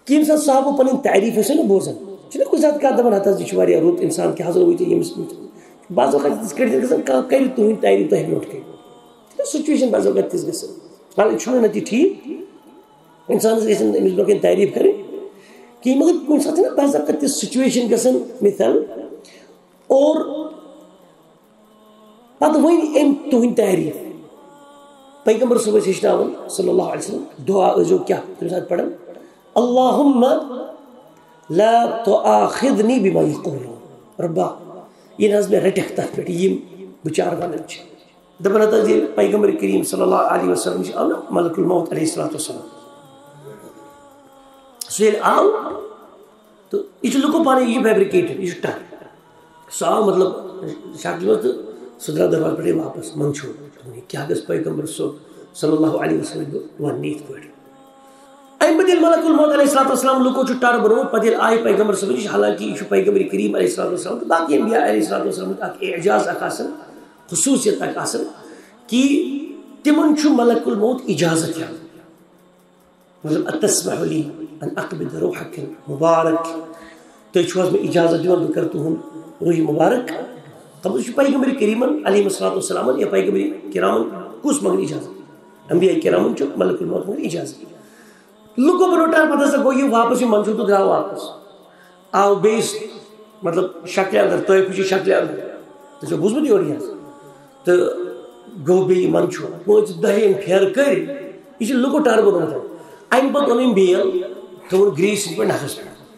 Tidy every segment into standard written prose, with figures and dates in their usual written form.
کہ انسان صحابہ پنن تعریف سے بوزن چھنا کوئی ذات کا دبن ہتا یہ واریاہ رت انسان کہ حضرت ہوئی یمس بعض وقت اس کڑ گژھان کانٛہہ کر تہنٛد تعریف تۄہہِ برونٛٹھ کٔنۍ سچویشن بعض وقت تِژھ گژھان حالانکہ چھُنہٕ نہ تہِ ٹھیٖک انسانس گژھن أمِس برونٛہہ کَنۍ تعریف کرٕنۍ کِہیٖنۍ مگر کُنہِ ساتہٕ چھِنہ بعض وقت تِژھ سچویشن گژھان مثال اور پتہٕ ؤنۍ أمۍ تُہٕنٛدۍ تعریف پیغمبر صٲب ٲسۍ ہیٚچھناوان صلی اللہ علیہ وسلم دعا ٲسۍزیو کیٛاہ تَمہِ ساتہٕ پران اللہم لا تؤاخذنی بما یقولون ربا یہ نہ حظ مےٚ رٹکھ تتھ پٮ۪ٹھ یِم بچار ونان چھِ دپان ہتا ییٚلہِ پیغمبر کریم صلی اللہ علیہ وسلم نِش آو نا ملک الموت علیہ الصلوۃ والسلام سُہ ییٚلہِ آو تہٕ یہِ چھُ لُکو پانے یہِ چھُ فیبرِکیٹڈ یہِ چھُ ٹر سُہ آو مطلب شکلہِ منٛز تہٕ سُہ درٛاو دروازٕ پٮ۪ٹھٕے واپس منٛدچھوو کیٛاہ گژھِ پیغمبر صٲب صلی اللہ علیہ وسلم وننہِ یِتھ پٲٹھۍ امہِ پتہٕ ییٚلہِ ملک الموت علیہ الصلوۃ والسلام لُکو چھُ ٹر بنومُت پتہٕ ییٚلہِ آیہِ پیغمبر صٲب نِش حالانکہ یہِ چھُ پیغمبر کریم علیہ الصلوۃ والسلام تہٕ باقی انبیاء علیہ الصلوۃ والسلام اکھ اعجاز اکھ آسان خصوصیت اکھ آسان کہ تمن چھُ ملک الموت اجازت ہیٚوان مطلب اتسمح لی ان اقبض روحک مبارک تُہۍ چھِو حظ مےٚ اجازت دِوان بہٕ کرٕ تُہُنٛد روح مبارک قبض چھُ پیغمبر کریمن علیہ الصلوۃ والسلام یا پیغمبر کرامن کُس منگن اجازت انبیاء کرامن چھُ ملک الموت منگن اجازت لُکو بنو ٹر پتہٕ ہسا گوٚو یہِ واپس یہِ منٛدچھوو تہٕ درٛاو واپس آو بیٚیِس مطلب شکلہِ انٛدر طٲیفٕچہِ شکلہِ انٛدر تُہۍ چھُو بوٗزمُت یورٕ یہِ حظ تہٕ گوٚو بیٚیہِ یہِ منٛدچھوو پانٛژِ دہہِ پھیرٕ کٔرۍ یہِ چھُ لُکو ٹر بنومُت امہِ پتہٕ اوٚن أمۍ بیل تھوٚوُن گریٖسہِ پٮ۪ٹھ نکھس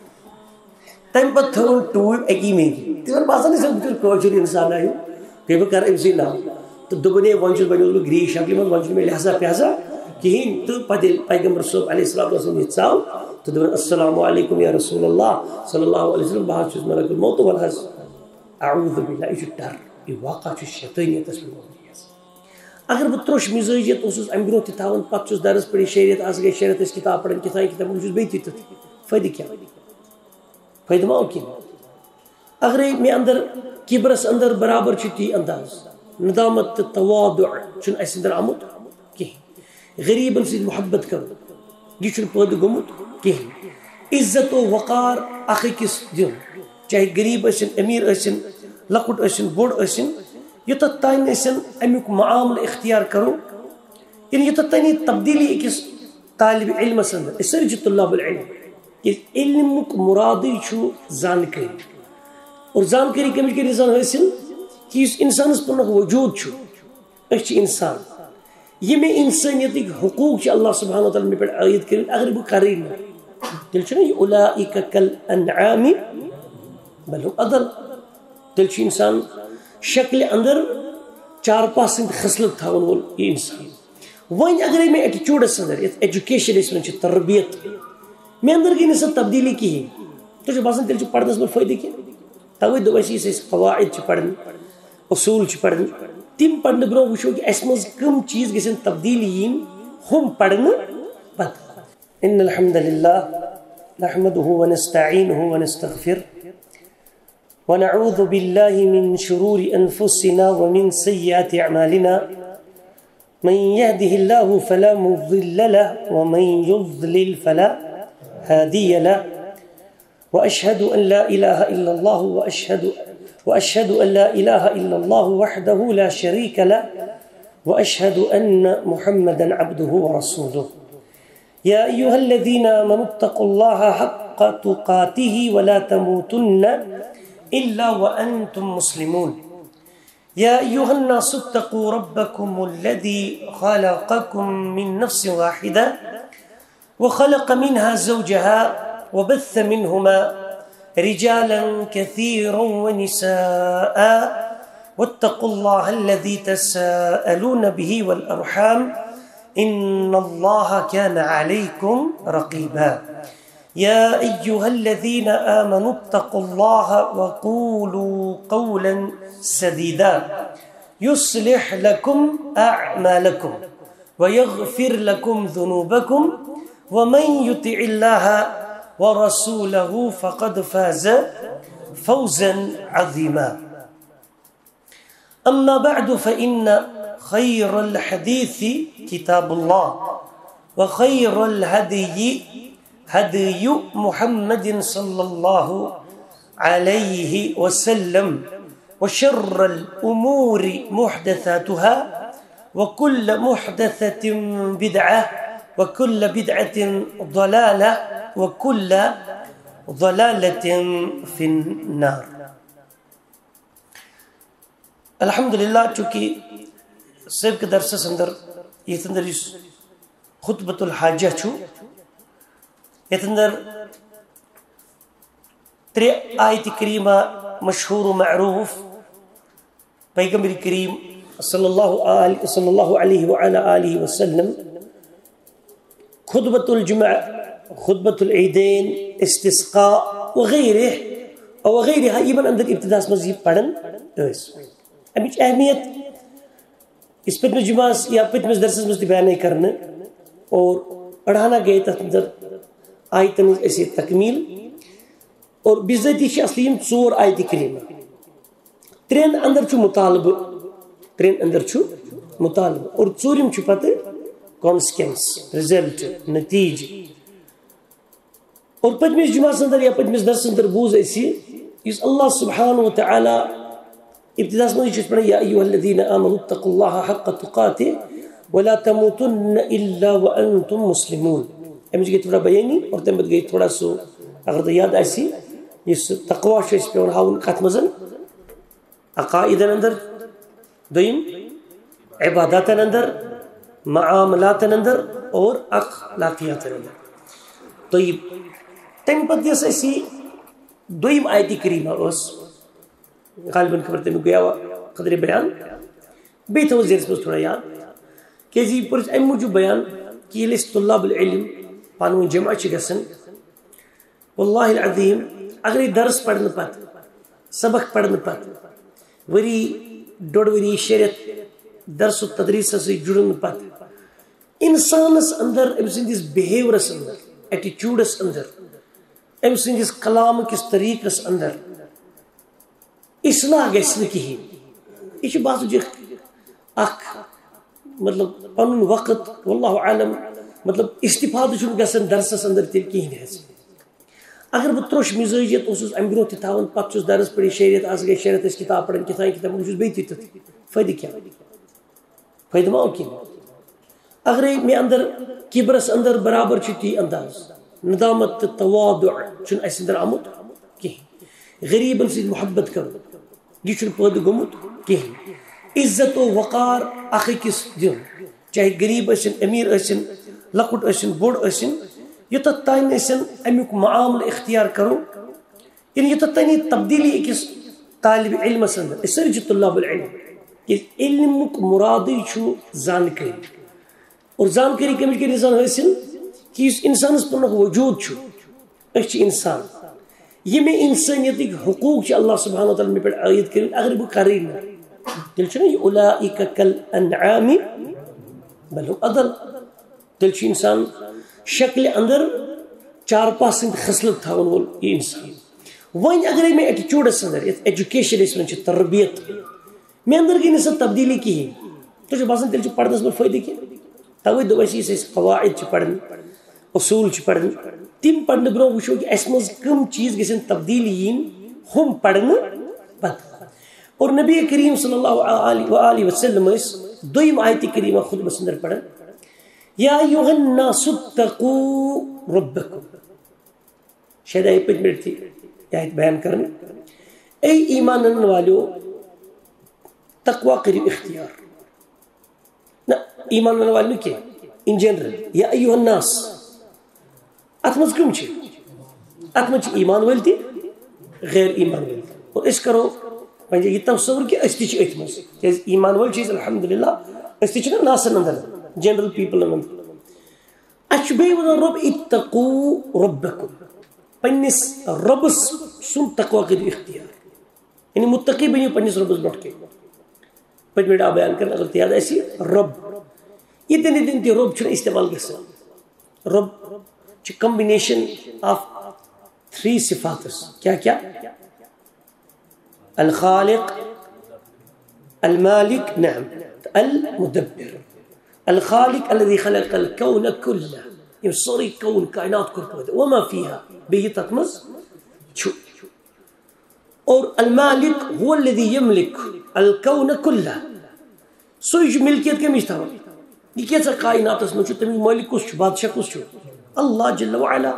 پٮ۪ٹھ تمہِ پتہٕ تھوٚوُن ٹوٗپۍ اکی میٚنٛگہِ تِمن باسان ٲسۍ بِچور کٲشُر انسان آیو بیٚیہِ بہٕ کرٕ أمسٕے ناو تہٕ دوٚپُن ہے وۄنۍ چھُس بنیوس بہٕ گریٖس شکلہِ منٛز وۄنۍ چھُنہٕ مےٚ لہذا پہذا کہیٖنۍ تہٕ پتہٕ ییٚلہِ پیغمبر صٲب علیہ الصلوۃ والسلام یہِ ژاو تہٕ دوٚپُن السلام علیکم یا رسول اللہ صلی اللہ علیہ وسلم بہٕ حظ چھُس ملک الموت تہٕ وَلہٕ حظ اعوذ باللہ یہِ چھُ ڈر یہِ واقعہ چھُ شیطٲنیتس پٮ۪ٹھ مبنی اگر بہٕ ترٛوٚش مِزٲجیت اوسُس امہِ برونٛہہ تہِ تھاوان پتہٕ چھُس درس پٔرِتھ شریعت آز گٔے شریعت ٲسۍ کِتاب پران کِتاب بہٕ چھُس بیٚیہِ تہِ تیُتھ فٲیدٕ کیٛاہ فٲیدٕ ما کینٛہہ اگرے مےٚ اندر کِبرس اندر برابر چھُ تی انداز ندامت تہٕ تواضع چھُنہٕ اسہِ اندر آمُت کہیٖنۍ غریٖبن سۭتۍ محبت کرُن یہِ چھُنہٕ پٲدٕ گوٚمُت کہیٖنۍ عزت و وقار اکھ أکِس دیُن چاہے غریٖب ٲسِنۍ أمیٖر ٲسِنۍ لۄکُٹ ٲسِنۍ بوٚڑ ٲسِنۍ یوٚتتھ تانۍ ٲسِنۍ امیُک معاملہٕ اختیار کرو یعنی یوٚتتھ تانۍ یہِ تبدیٖلی أکِس طالبِ علمس اندر أسۍ سٲری چھِ طلاب العلم علمُک مرادٕے چھُ زانکٲری اور زانکٲری کٔمِچ کٔرِ انسان حٲصِل کہ یُس انسانس پنُن وجوٗد چھُ أسۍ چھِ انسان یہِ مےٚ انسٲنیتٕکۍ حقوٗق چھِ اللہ سبحانہ وتعالیٰ مےٚ پٮ۪ٹھ عٲیِد کٔرمٕتۍ اگر بہٕ کرٕے نہٕ تیٚلہِ چھُنہ یہِ اولئک کالانعام بل ہم اضل تیٚلہِ چھُ انسان شکلہِ اندر چارپاہ سٕنٛدۍ خصلت تھاون وول یہِ انسان وۄنۍ اگرے مےٚ ایٹِچوٗڈس اندر یتھ ایجوکیشن أسۍ ونان چھِ تربیت مےٚ اندر گٔے نہٕ سۄ تبدیٖلی کہیٖنۍ تۄہہِ چھُ باسان تیٚلہِ چھُ پرنس منٛز فٲیدٕ کینٛہہ توے دوٚپ اَسہِ یُس أسۍ قواعد چھِ پران اصوٗل چھِ پران تِم پرنہٕ برونٛہہ وٕچھو کہِ اسہِ منٛز کٕم چیٖز گژھن تبدیٖلی یِنۍ ہُم پرنہٕ پتہٕ ان الحمد للہ نحمده ونستعینه ونستغفر ونعوذ بالله من شرور انفسنا ومن سيئات اعمالنا من يهده الله فلا مضل له ومن يضلل فلا هادي له واشهد ان لا اله الا الله واشهد ان لا اله الا الله وحده لا شريك له واشهد ان محمدا عبده ورسوله يا ايها الذين آمنوا اتقوا الله حق تقاته ولا تموتن الا وانتم مسلمون يا ايها الناس اتقوا ربكم الذي خلقكم من نفس واحده وخلق منها زوجها وبث منهما رجالا كثيرا ونساء واتقوا الله الذي تساءلون به والأرحام إن الله كان عليكم رقيبا يا أيها الذين آمنوا اتقوا الله وقولوا قولا سديدا يصلح لكم أعمالكم ويغفر لكم ذنوبكم ومن يطع الله ورسوله فقد فاز فوزا عظيما أما بعد فإن خير الحديث كتاب الله وخير الهدي هدي محمد صلى الله عليه وسلم وشر الأمور محدثاتها وكل محدثة بدعة وكل بدعة ضلالة وكل ضلالة في النار. الحمدللہ چونکہ سابق درسس اندر یہ اندر خطبۃ الحاجہ چھو یہ اندر 3 آیت کریمہ مشہور و معروف پیغمبر کریم صلی اللہ علیہ وآلہ وسلم خطبۃ الجمعہ خطبۃ العیدین استسقاء وغیرہ یہ اندر ابتداء مزید پڑھن امچ اہمیت اس پتمس جمعس یا پتمس درسس مز بیان کرنا اور پڑھانا گئے تر اندر آیتن ایسے تکمیل اور بذاتی اصلی 4 آیت کریمہ 3 اندر مطالبہ اور 4 پتہ کانسیکوینس رزلٹ نتیجہ اور پتمس جمعس اندر یا پتمس درس اندر بوز اسی اس اللہ سبحانہ وتعالی ابتداء میں پڑھا یا ایھا الذین آمنوا اتقوا اللہ حق تقاته ولا تموتن الا وانتم مسلمون. امچ گئی تھوڑا بیانی اور تم گئی تھوڑا سو اگر تو یاد آسی اس تقوا چھ پیون ہاون کت مزن عقائد اندر دویم عبادات اندر معاملات اندر اور اخلاقیات اندر. طيب تم پتہ یس اسی دویم آیت کریمہ اس غالباً خبر تمیک گیا قدر بیان بی تھو زیرس مز تھوڑا یاد کہ جی پر ام موجود بیان کہ یہ طلاب العلم پانون جمع گسن واللہ العظیم اگر درس پڑھن پت سبق پڑھن پت وری ڈوڑ وری شریعت درس و تدریس سے جڑن پت انسانس اندر ام سندس بہیورس اندر ایٹیچیوڈس اندر ام سندس کلام کس طریقس اندر اصلاح گھن کہین یہ بات اخ مطلب پن وقت واللہ عالم مطلب استفادہ گھن درسس اندر تیل کہین حض اگر بہ تروش مزاجیت ام برو تھان پتہ درس پڑھی شریعت آج گئی شریعت کتاب پڑھن کتاب بیٚیہِ تہِ تتھ فٲیدٕ کیٛاہ فٲیدٕ ما کینٛہہ اگر مے اندر کبرس اندر برابر تی انداز ندامت تو تواضع اس اندر آمت کہین غریبن سے محبت کرو یہ پید گومت کہین عزت و وقار اخ أکس دن چاہے غریب ٲسِن امیر ٲسِن لۄکُٹ ٲسِن بوٚڑ ٲسِن یوٚتتھ تانۍ أسۍ امیُک معاملہٕ اختیار کرو یعنی یوٚتتھ تانۍ تبدیلی أکِس طالب علمس اندر أسۍ سٲری چھِ طلاب العلم علمُک مرادٕے چھُ زانکٲری اور زانکاری کمچ کر انسان حاصل کہ اس انسانس پنک وجود چھو اچھ انسان یہ میں انسانیت حقوق چھ اللہ سبحانہ وتعالی میں پر عائد کریں اگر وہ کریں تیل چھنا یہ اولئک کالانعام بل هم اضل تیل چھ انسان شکل اندر 4% خصلت تھاون وول یہ انسان وۄنۍ اگر میں ایٹیچیوڈس اندر ایجوکیشن اس میں تربیت میں اندر کی نہ تبدیلی کہین تو باسان تیل چھ پڑھنس میں فائدہ کی توے دس قواعد پڑھن اصول پڑھن تم پڑھنے برو وچو کہ اس مز کم چیز گھن تبدیلی ین ہم پڑھنے پتہ اور نبی کریم صلی اللہ علیہ وسلم دویم آیت کریمہ خود بس اندر پڑھن یا ایھا الناس اتقوا ربکم شاید آئی 5 منٹ تھی آیت بیان کرنے اے ایمان انن والو تقوی کریو اختیار ایمان لانے والے کیا ان جنرل یا ایھا الناس ات مز کم چھ ات مز ایمان وال تہ غیر ایمان وال اور اس کرو پنجہ یہ تصور کہ اس تہ ات مز ایمان وال چیز الحمدللہ اس تہ ناسن اندر جنرل پیپل اندر اچھ بیٚیہِ ونان رب اتقوا ربکم پنس ربس سن تقوی کریو اختیار یعنی متقی بنیو پنس ربس برونٛٹھ کن پٔتمہِ لٹہِ آو بیان کرنا اگر یاد آسہِ رب یہ دن تہ رب چھ استعمال گژھان رب چھ کمبینیشن آف 3 صفاتس کیا الخالق المالک نعم المدبر الخالق الذي خلق الكون كله یم سوری کون کائنات کور پٲدٕ وما فیها بیٚیہِ تتھ منٛز چھُ. اور المالک هو الذي يملك الكون كله سُے چھُ ملکیت کٔمِچ تھاوان یہ کیٛاہ کائناتس منٛز چھُ تمیُک مٲلک کُس چھُ بادشاہ کُس چھُ اللہ جل وعلا.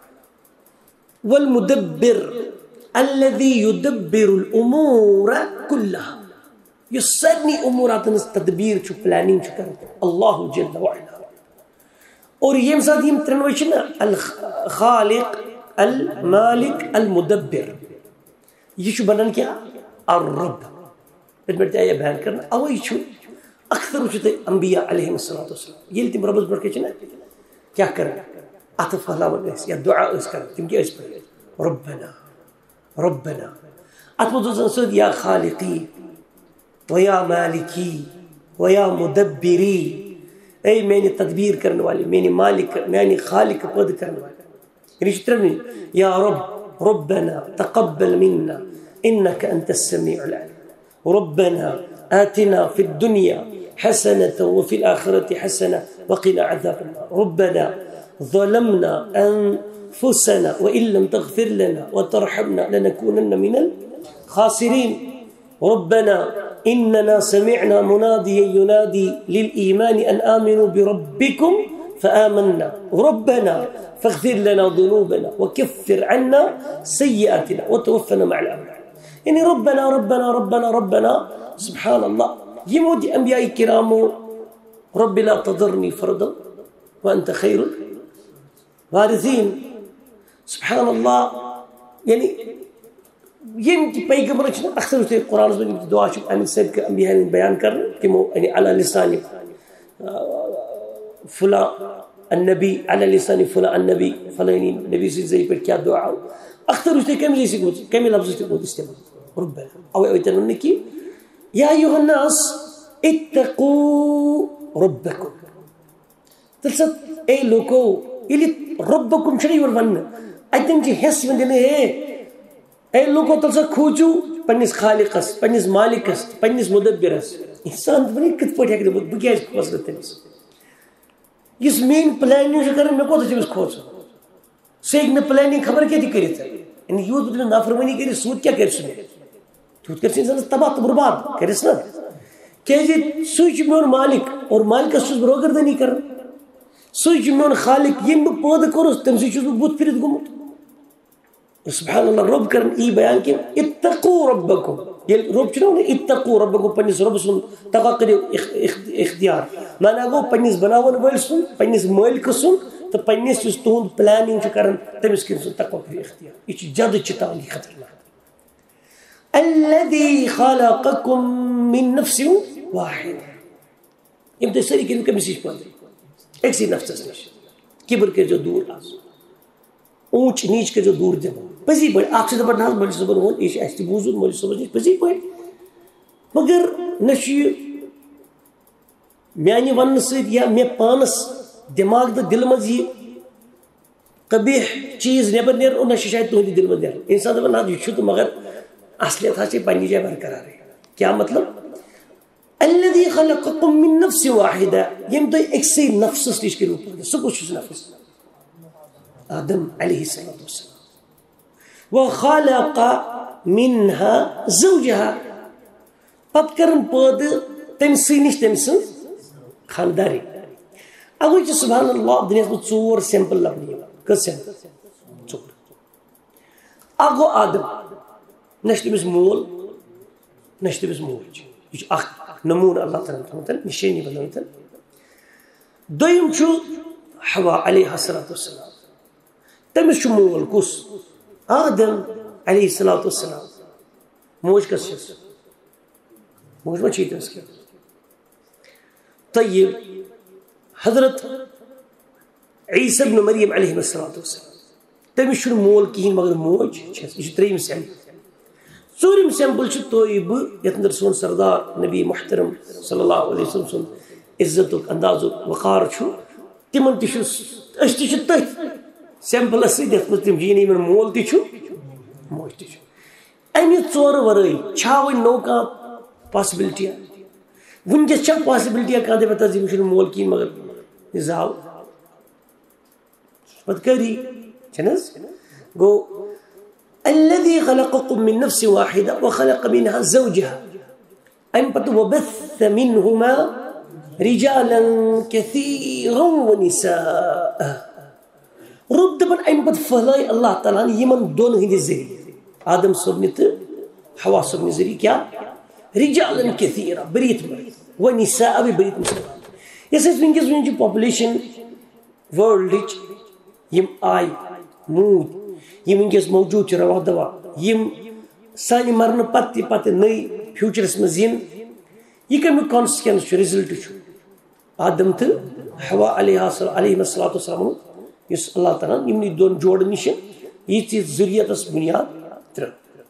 والمدبر الذي يدبر الامور كلها یُس سارنٕے اموراتن ہٕنٛز تدبیٖر چھُ پلاننگ چھُ کران اللہ جل وعلا. اور ییٚمہِ ساتہٕ یِم ترٛٮ۪نوَے چھِ نا الخالق المالک المدبر یہ چھُ بنان کیٛاہ الرب پٔتمہِ لٹہِ تہِ آیہِ بیان کرنہٕ. اوے چھُ اکثر وٕچھِو تُہۍ انبیا علیہم الصلاۃ والسلام ییٚلہِ تِم رۄبس برونٛٹھ کَنہِ چھِ نا کیٛاہ کران اتھٕ پھہلاوان ٲسۍ یا دعا ٲسۍ کران تِم کیٛاہ ٲسۍ پڑھان ربنا ربنا اتھ منٛز اوس سۭتۍ یا خالقی ویا مالکی ویا مدبری اے میانہِ تدبیر کرنے والے میانہِ مالک میانہِ خالق پٲدٕ کرنے والے. یعنی چھِ ترٛٮ۪نوٕے یا رب ربنا تقبل منا انك انت السميع العليم ربنا آتنا في الدنيا حسنة وفي الآخرة حسنة وقنا عذاب النار ربنا ظلمنا أنفسنا وإن لم تغفر لنا وترحمنا لنكونن من الخاسرين ربنا إننا سمعنا مناديا ينادي للإيمان أن آمنوا بربكم فآمنا ربنا فاغفر لنا ذنوبنا وكفر عنا سيئاتنا وتوفنا مع الأبرار. يعني ربنا ربنا ربنا ربنا سبحان الله يمود أنبياء الكرام رب لا تضرني فردا وأنت خير الوارثين سبحان الله. يعني یم تہِ پیغمبر چھِ اکثر وٕچھو قرآنس منٛز یِم دعا چھِ اَمہِ سۭتۍ انبیا ہٕنٛدۍ بیان کرنہٕ تِمو یعنی علی لسانِ فلاں النبی علی لسانِ فلاں النبی فلٲنی نبی سٕنٛدۍ ذٔریعہٕ پٮ۪ٹھ کیٛاہ دعا آو اکثر وٕچھو تُہۍ کمہِ ذٔریعہٕ گوٚمُت کمہِ لفظ تہِ گوٚمُت استعمال ربنا. اوے تٔمۍ ووٚن نہٕ کہِ یا ایُہا الناس اتقوا ربکم تیٚلہِ سا اے لوکو ییٚلہِ ربکم چھُنہ یور وننہٕ اتٮ۪ن چھِ حِصہٕ یِوان دِنہٕ اے لوکو تیٚلہِ سا کھوٗژِو پننس خالقس پننس مالکس پننس مدبرس. انسان ونہِ کِتھ پٲٹھۍ ہیٚکہِ دوٚپُت بہٕ کیٛازِ کھوژٕ نہٕ تٔمِس یُس میٲنۍ پلاننگ چھُ کران مےٚ کوتاہ چھُ أمِس کھوژُن سُہ ہیٚکہِ نہٕ پلاننگ خبر کیٛاہ تہِ کٔرِتھ یعنی یوٗت تٔمِس نافرمٲنی کٔرِتھ سُہ کیٛاہ کرِ سُہ مےٚ تیوٗت کرِ سُہ اِنسانس تباہ تہٕ برباد کرس نا کیٛازِ سُے چھُ میون مالک اور مالکس چھُس بہٕ روگردٲنی کران سُے چھُ میون خالق ییٚمۍ بہٕ پٲدٕ کوٚرُس تٔمۍ سٕے چھُس بہٕ بُتھ پھِرِتھ گوٚمُت. سبحان اللہ رب کرن ای بیان کہ اتقوا ربکم ییٚلہِ رب چھُ نہ ونان اتقوا ربکم پننس رۄبہٕ سُنٛد تقوا کٔرِو اختیار مانا گوٚو پننس بناون وٲلۍ سُنٛد پننس مٲلکہٕ سُنٛد تہٕ پننس یُس تُہُنٛد پلاننگ چھُ کران تٔمِس کٔرِو سُہ تقوا کٔرِو اختیار. یہِ چھُ جد چِتاون یہِ خطرناک. الذي خلقكم من نفس واحدة یِم تُہۍ سٲری کٔرِو کٔمِس نِش پٲدٕ أکسٕے نفسس نِش کِبر کٔرۍزیو دوٗر آز اونچ نیچ کٔرۍزیو دوٗر دِوان پٔزی پٲٹھۍ اکھ چھُ دپان نہ حظ مٲلِس صٲبن ووٚن یہِ چھُ اَسہِ تہِ بوٗزمُت مٲلِس صٲبس نِش پٔزی پٲٹھۍ مگر نہ چھُ یہِ میانہِ وننہٕ سۭتۍ یا مےٚ پانس دٮ۪ماغ تہٕ دِلہٕ منٛز یہِ قبیح چیٖز نٮ۪بر نیران اور نہ چھُ شاید تُہنٛدِ دِلہٕ منٛز نیران اِنسان دپان نہ یہِ چھُ تہٕ مگر اصلیت حظ چھِ پننہِ جایہِ برقرارٕے. کیٛاہ مطلب الذي خلقكم من نفس واحدة ییٚمۍ تُہۍ أکسٕے نفسس نِش کٔرِو پٲدٕ سُہ کُس چھُ سُہ نفس آدم علیہ الصلاۃ والسلام وخلق منها زوجها پتہٕ کرن پٲدٕ تٔمۍ سٕے نِش تٔمۍ سٕنٛز خاندارٕنۍ. اوے چھِ سبحان اللہ دُنیاہس منٛز ژور سیمپل لبنہٕ یِوان کٔژ سیمپل ژور اکھ گوٚو آدم نہ چھُ تٔمِس مول نہ چھُ تٔمِس موج یہِ چھُ اکھ نموٗنہٕ اللہ تعالیٰ ہن تھوٚمُت نِشٲنی بنٲومٕژ. دوٚیِم چھُ حوا علیہ الصلاۃ والسلام تٔمِس چھُ مول کُس آدم علیہ الصلاۃ والسلام موج کس چھس موج ما چھِ تٔمِس کینٛہہ. طیب حضرت عیسیٰ ابن مریم علیہ الصلاۃ والسلام تٔمِس چھُنہٕ مول کِہیٖنۍ مگر موج چھس یہِ چھُ ترٛیٚیِم سیمپل. ژوٗرِم سیمپل چھُ تُہۍ بہٕ یتھ اندر سون سردار نبی محترم صلی اللہ علیہ وسلم سُنٛد عزتُک اندازُک وقار چھُ تِمن تہِ چھُ أسۍ تہِ چھِ تٔتھۍ سیمپلس سۭتۍ یتھ منٛز تِم یعنی یِمن مول تہِ چھُ موج تہِ چھُ. امہِ ژورٕ ورٲے چھا وۄنۍ نوٚو کانٛہہ پاسبلٹیا وٕنکیٚس چھا پاسبلٹیا کانٛہہ دپان تس ییٚمِس چھُنہٕ مول کِہیٖنۍ مگر یہِ زاو بدکاری چھنس گو الذي خلقكم من نفس واحدة وخلق منها زوجها ام پتہ وبث منهما رجالا كثيرا ونساء رب دپن ام پتہ پھلائے اللہ تعالیٰ یمن دون ہند ذریعہ آدم صبنہ تو حوا صبنہ ذریعہ کیا رجالا كثيرا بريت ونساء بريت مسلمان یہ ونکس ون پاپولیشن ورلڈ یم آئی مود یم ونکس موجود روا دوا یم سانہ مرن پتہ نئی فیوچرس مز ین یہ کمیک کانسیکوینس رزلٹ آدم تو حوا علیہ الصلوۃ والسلام اس اللہ تعالیٰ یمنی دون جوڑ نش یہ ذریعتس بنیاد تر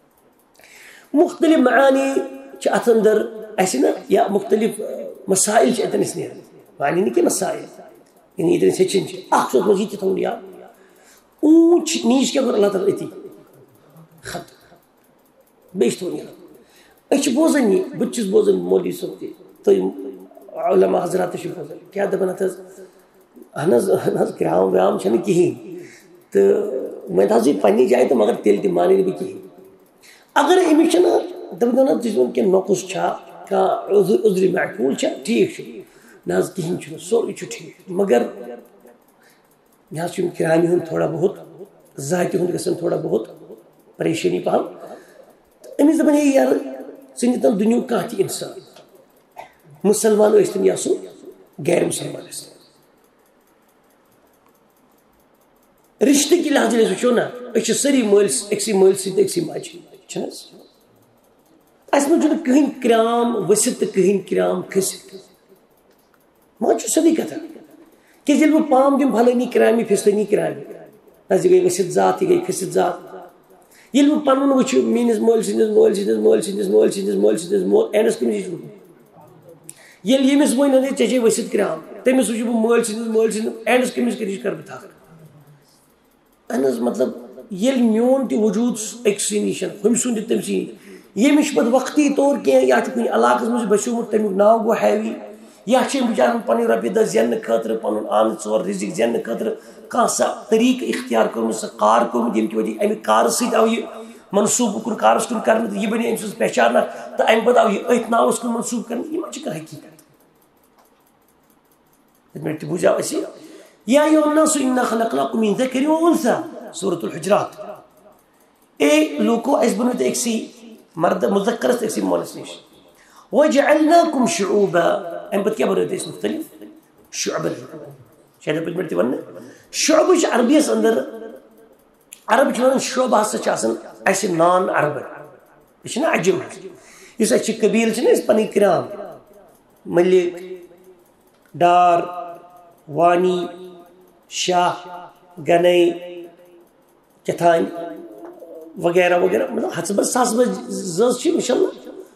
مختلف معانی ات اندر نا یا مختلف مسائل اتن نیران معنی نہیں کہ مسائل یعنی اتن ہچن اخ مز یہ تھون یاد اونچ نیچ کیا اللہ تعالیٰ اتی خط بیش تھون یاد اچھ بوزن یہ بچس بوزن مولوی صاحب تو علماء حضرات بوزن کیا دپان اہن حظ کرام وام چھنہ کہین تو میں حظ یہ پنہ جائے تو مگر تیل تہ مانے بہ کہین اگر امک چھنہ دپان دشمن کہ نقص چھا کا عذر معقول چھا ٹھیک چھ نہ حظ کہین چھنہ سورے چھ ٹھیک مگر یہ حظ کرامہ ہند تھوڑا بہت ذاتہ ہند گژھن تھوڑا بہت پریشانی پہم امس دپان ہے یار سنتن دنیا کانٛہہ تہ انسان مسلمان ٲسۍتن یا سُہ غیر مسلمان ٲسۍتن رشتہ کی لحاظ سے وچھو نا اس سری مل اکسی مل سۭتۍ اکسی ماجہِ چھنس اس من کہین کرام ؤسِتھ تو کہین کرام کھسِتھ ما چھُ سیٚودٕے کتھا کیازِ ییٚلہِ بہٕ پام دِمہٕ فلٲنی کرامہِ فِستٲنی کرامہِ نہ یہِ گٔے ؤسِتھ ذات یہِ گٔے کھسِتھ ذات ییٚلہِ بہٕ پنُن وٕچھِ میٲنِس مٲلۍ سٕنٛدِس مٲلۍ سٕنٛدِس مٲلۍ سٕنٛدِس مٲلۍ سٕنٛدِس مٲلۍ سٕنٛدِس مول اینڈس کٔمِس نِش رُکُن ییٚلہِ ییٚمِس وۄنۍ ژےٚ چھے ؤسِتھ کرام تٔمِس وٕچھِ بہٕ مٲلۍ سٕنٛدِس مٲلۍ سٕنٛدِس اینڈس کٔمِس کٔرِش کر بہٕ تھکھ اہن مطلب ییٚلہِ میون تہِ وجوٗد أکسٕے نِش ہُمہِ سُنٛد تہِ تٔمسٕے نِش ییٚمِس چھِ پتہٕ وقتی طور کینٛہہ یا چھُ کُنہِ علاقس منٛز بسیومُت تمیُک ناو گوٚو ہیوی یا چھِ أمۍ بِچارن پنٕنۍ رۄپیہِ دہ زیننہٕ خٲطرٕ پنُن آنہٕ ژور رِزق زیننہٕ خٲطرٕ کانٛہہ سۄ طریٖقہٕ اختیار کوٚرمُت سۄ کار کوٚرمُت ییٚمہِ کہِ وجہ اَمہِ کارٕ سۭتۍ آو یہِ منصوٗبہٕ اوٚکُن کارس کُن کرنہٕ تہٕ یہِ بنے أمۍ سٕنٛز پہچانا تہٕ اَمہِ پتہٕ آو یہِ أتھۍ ناوس کُن منصوٗبہٕ کرنہٕ یہِ ما چھِ کانٛہہ حقیٖقت تہِ بوٗزیو اَسہِ یا ایُہا الناس اِنَّا خَلَقْنَاكُم مِن ذَكَرٍ وَأُنثَىٰ سورۃ الحجرات اے لوکو اَسہِ بنوو تۄہہِ أکسٕے مرد مذکرس أکسٕے مولس نِش وَجَعَلْنَاكُمْ شُعُوبًا اَمہِ پتہٕ کیٛاہ بنٲوۍ أسۍ مختلف شعبن شاید پٔتۍ پٲٹھۍ تہِ وَننہٕ شعبہٕ چھِ عربیَس اندر عرب چھِ وَنان شعبہٕ ہسا چھِ آسان اَسہِ نان عربن یہِ چھِنہ عجم یُس اَسہِ چھِ قبیٖل چھِنہ أسۍ پنٕنۍ کرام ملِک ڈار وانی شاہ گنے کیٛاتھانۍ وغیرہ وغیرہ مطلب ہژبس ساسبس زٲژ چھِ ماشاء اللہ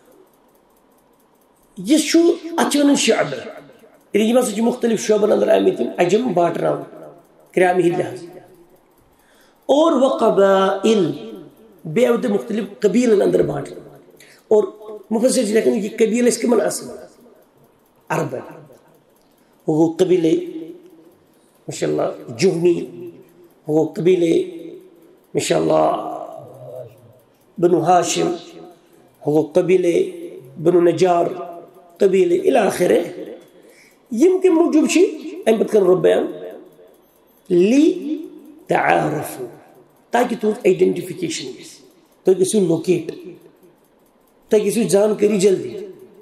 یہ چھُ اتھ چھِ ونان شعبہ یعنی یِم ہسا چھِ مختلف شعبن اندر آمٕتۍ یِم عجم بانٹناونہٕ کرامہِ ہٕنٛدۍ لحاظ اور وقبائل بیٚیہِ آو تۄہہِ مختلف قبیٖلن اندر بانٹنہٕ اور مفسر چھِ لیکھان یہِ قبیٖل ٲسۍ کٕمن آسان عربن وہ گوٚو قبیٖلے ماشاء اللہ جُہنی وہ گوٚو قبیٖلے ماشاء اللہ بنو ہاشم وہ گوٚو قبیٖلے بنو نجار قبیٖلے الی آخرے یم کے موجوب چھِ امہِ پتہٕ کرن رۄب بیان لی تعارفوا تاکہ تُہنٛز آئیڈینٹیفکیشن گژھِ تُہۍ گٔژھِو لوکیٹ تُہۍ گٔژھِو زانکٲری جلدی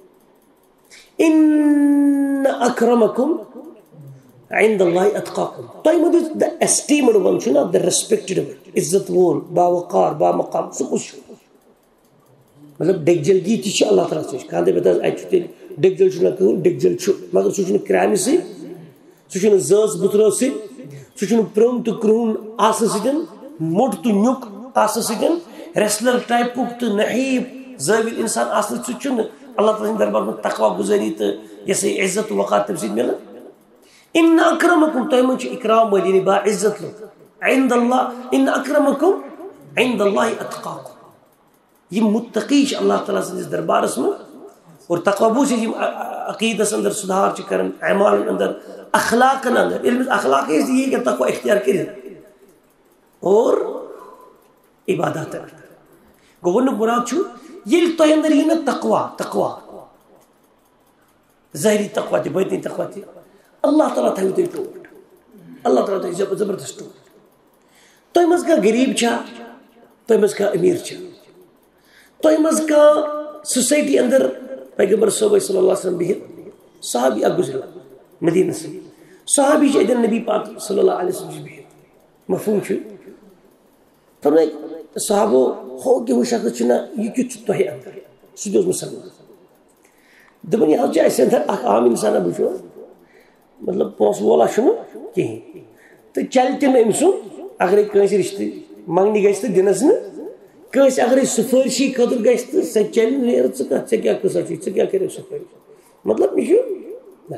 ان اکرمکم عند اللہ اتقاکم تۄہہِ منٛز دا ایسٹیمڈ ون چھُ نا دا ریسپیکٹڈ ون عزت وول باوقار بامقام سُہ کُس چھُ مطلب ڈیگجلگی تہِ چھِ اللہ تعالیٰ نِش کانٛہہ دپہِ اَتہِ چھُ تیٚلہِ ڈیگجل چھُنہ کٕہٕنۍ ڈیگجل چھُ مگر سُہ چھُنہٕ کرامہِ سۭتۍ سُہ چھُنہٕ زٲژ بُترو سۭتۍ سُہ چھُنہٕ پرٛوٚم تہٕ کرٛوٗن آسنہٕ سۭتۍ موٚٹ تہٕ نیُک آسنہٕ سۭتۍ ریسلر ٹایپُک تہٕ نحیٖب زٲوِل اِنسان آسنہٕ سۭتۍ چھُنہٕ اللہ تعالیٰ سٕنٛدِ دربارس منٛز تقوا گُزٲری تہٕ یہِ ہسا یہِ عزت تہٕ وقار تَمہِ سۭتۍ مِلان ان اکرمکم تۄہہِ منٛز چھِ اکرام وٲلۍ یعنی با عزت لُکھ عند اللہ ان اکرمکم عند اللہ اتقاکم یہ متقی چھِ اللہ تعالیٰ سٕنٛدِس دربارس منٛز اور تقوا بوٗزِتھ یِم عقیٖدس اندر سُدھار چھِ کران اعمالن اندر اخلاقن اندر ییٚلہِ أمِس اخلاق ٲسۍ یہِ ہیٚکہِ تقوا اختیار کٔرِتھ اور عبادات گو مراد یل تہ اندر یہ نا تقوا ظاہری تقوا تہ باطنی تقوا تہ اللہ تعالیٰ تھو تھی ٹوٹ اللہ تعالیٰ تھو زبردست ٹوٹ تہ مز کا غریب چھا تہ مز کا امیر چھا تہ مز کا سوسائٹی اندر پیغمبر صلی اللہ علیہ وسلم بہت صحابی اک گزرا مدینہ سے صحابی اتن نبی پاک صلی اللہ علیہ وسلم بہت مفہوم فرمائے صحابو ہو کہ وہ شخص چھنا یہ کیت تہ اندر سہ دوس مسلمان دپن یہ اس اندر اخ عام انسان بچو مطلب پونس وولا چھنو کہین تو چل تم ام سن اگر کنس رشتہ منگنی گھس تو دنس نا کنس اگر سفارشی خاطر گھس تو سہ چل نیر ژے کیا قصہ چھ ژے کیا کرے سفارش مطلب یہ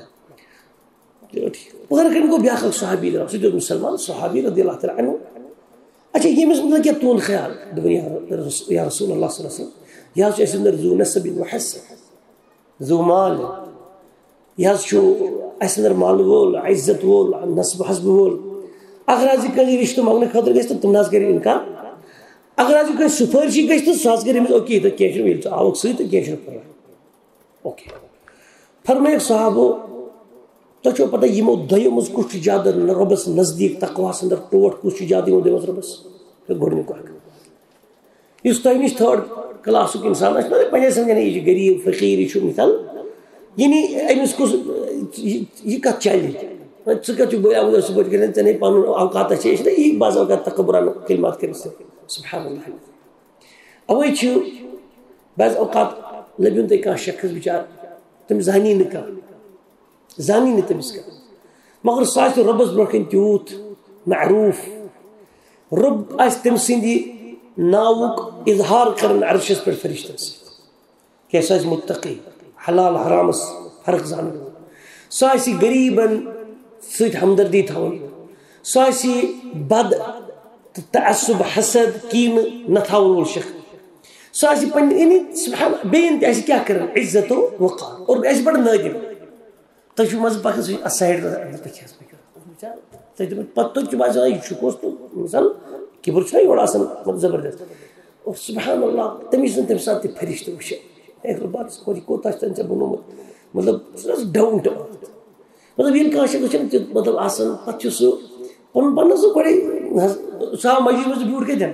پہر کن گو بیاکھ صحابی درا سہ مسلمان صحابی رضی اللہ تعالی عنہ اچھا یہ مطلب کیا تون خیال دپن یا رسول اللہ صلی اللہ علیہ وسلم یہ اس اندر ذو نسب و حسب ذو مال یہ اس اندر مال وول عزت وول نسب حسب وول اگر آج کہیں رشتہ مانگنے خاطر گھس تو تم نہ کرے انکار اگر آج کہیں سفارشی گھس تو ساز کرے اوکے تو کیشن ویل آوک سی تو کیشن پر اوکے فرمائے صحابو تو چھو پتہ یمو دایو مز کچھ زیادہ ربس نزدیک تقوا اندر ٹوٹ کچھ زیادہ یمو دیمس ربس گۄڈنیُک اکھ یُس تۄہہِ نِش تھٲرڈ کلاسُک انسان آسہِ نا پنٛنہِ سمجھان یہِ چھُ غریٖب فقیٖر یہِ چھُ مثال یعنی أمِس کُس یہِ کتھ چلہِ ژٕ کتھ چھُکھ بٲے آمُت ٲسۍ پٲٹھۍ کٔرِتھ ژےٚ نے پنُن اوقات چھِ یہِ چھِنا یہِ بعض اوقات تکبرانہ کلمات کٔرِتھ سبحان اللہ اوے چھُ بعض اوقات لبیون تۄہہِ کانٛہہ شخص بِچار تٔمِس زانی نہٕ کانٛہہ زانی نہٕ تٔمِس کانٛہہ مگر سُہ آسہِ رۄبس برونٛٹھ کَنۍ تیوٗت معروٗف رۄب آسہِ تٔمۍ سٕنٛدِ ناوُک اظہار کران عرشس پٮ۪ٹھ فرشتن سۭتۍ کیٛاہ سُہ آسہِ متقی حلال حرامس فرق زانن سُہ آسہِ غریٖبن سۭتۍ ہمدردی تھاوان سُہ آسہِ بد تعصب حسد کینہٕ نہ تھاوان وول شخص سُہ آسہِ پننہِ یعنی سبحان بیٚیہِ تہِ آسہِ کیٛاہ کران عزت و وقار اور آسہِ بڑٕ نٲدِم تُہۍ چھِو منٛزٕ پکان سُہ چھُ اَتھ سایڈ تُہۍ کیٛاہ تُہۍ دپان پتہٕ تُہۍ چھُ باسان یہِ چھُ کُس تہٕ مثال کِبر چھُنہ یورٕ آسان مطلب زبردست اور سبحان اللہ تٔمِس چھِنہٕ تمہِ ساتہٕ تہِ فرشتہٕ وٕچھان اے رۄبا خۄدا کوتاہ چھُ ژےٚ بنومُت مطلب سُہ اوس ڈاوُن ٹُو أرٕتھ مطلب ییٚلہِ کانٛہہ شخص چھُنہٕ تیُتھ مطلب آسان پتہٕ چھُ سُہ پنُن پان سُہ گۄڈے سُہ آو مسجد منٛز بیوٗٹھ کتٮ۪ن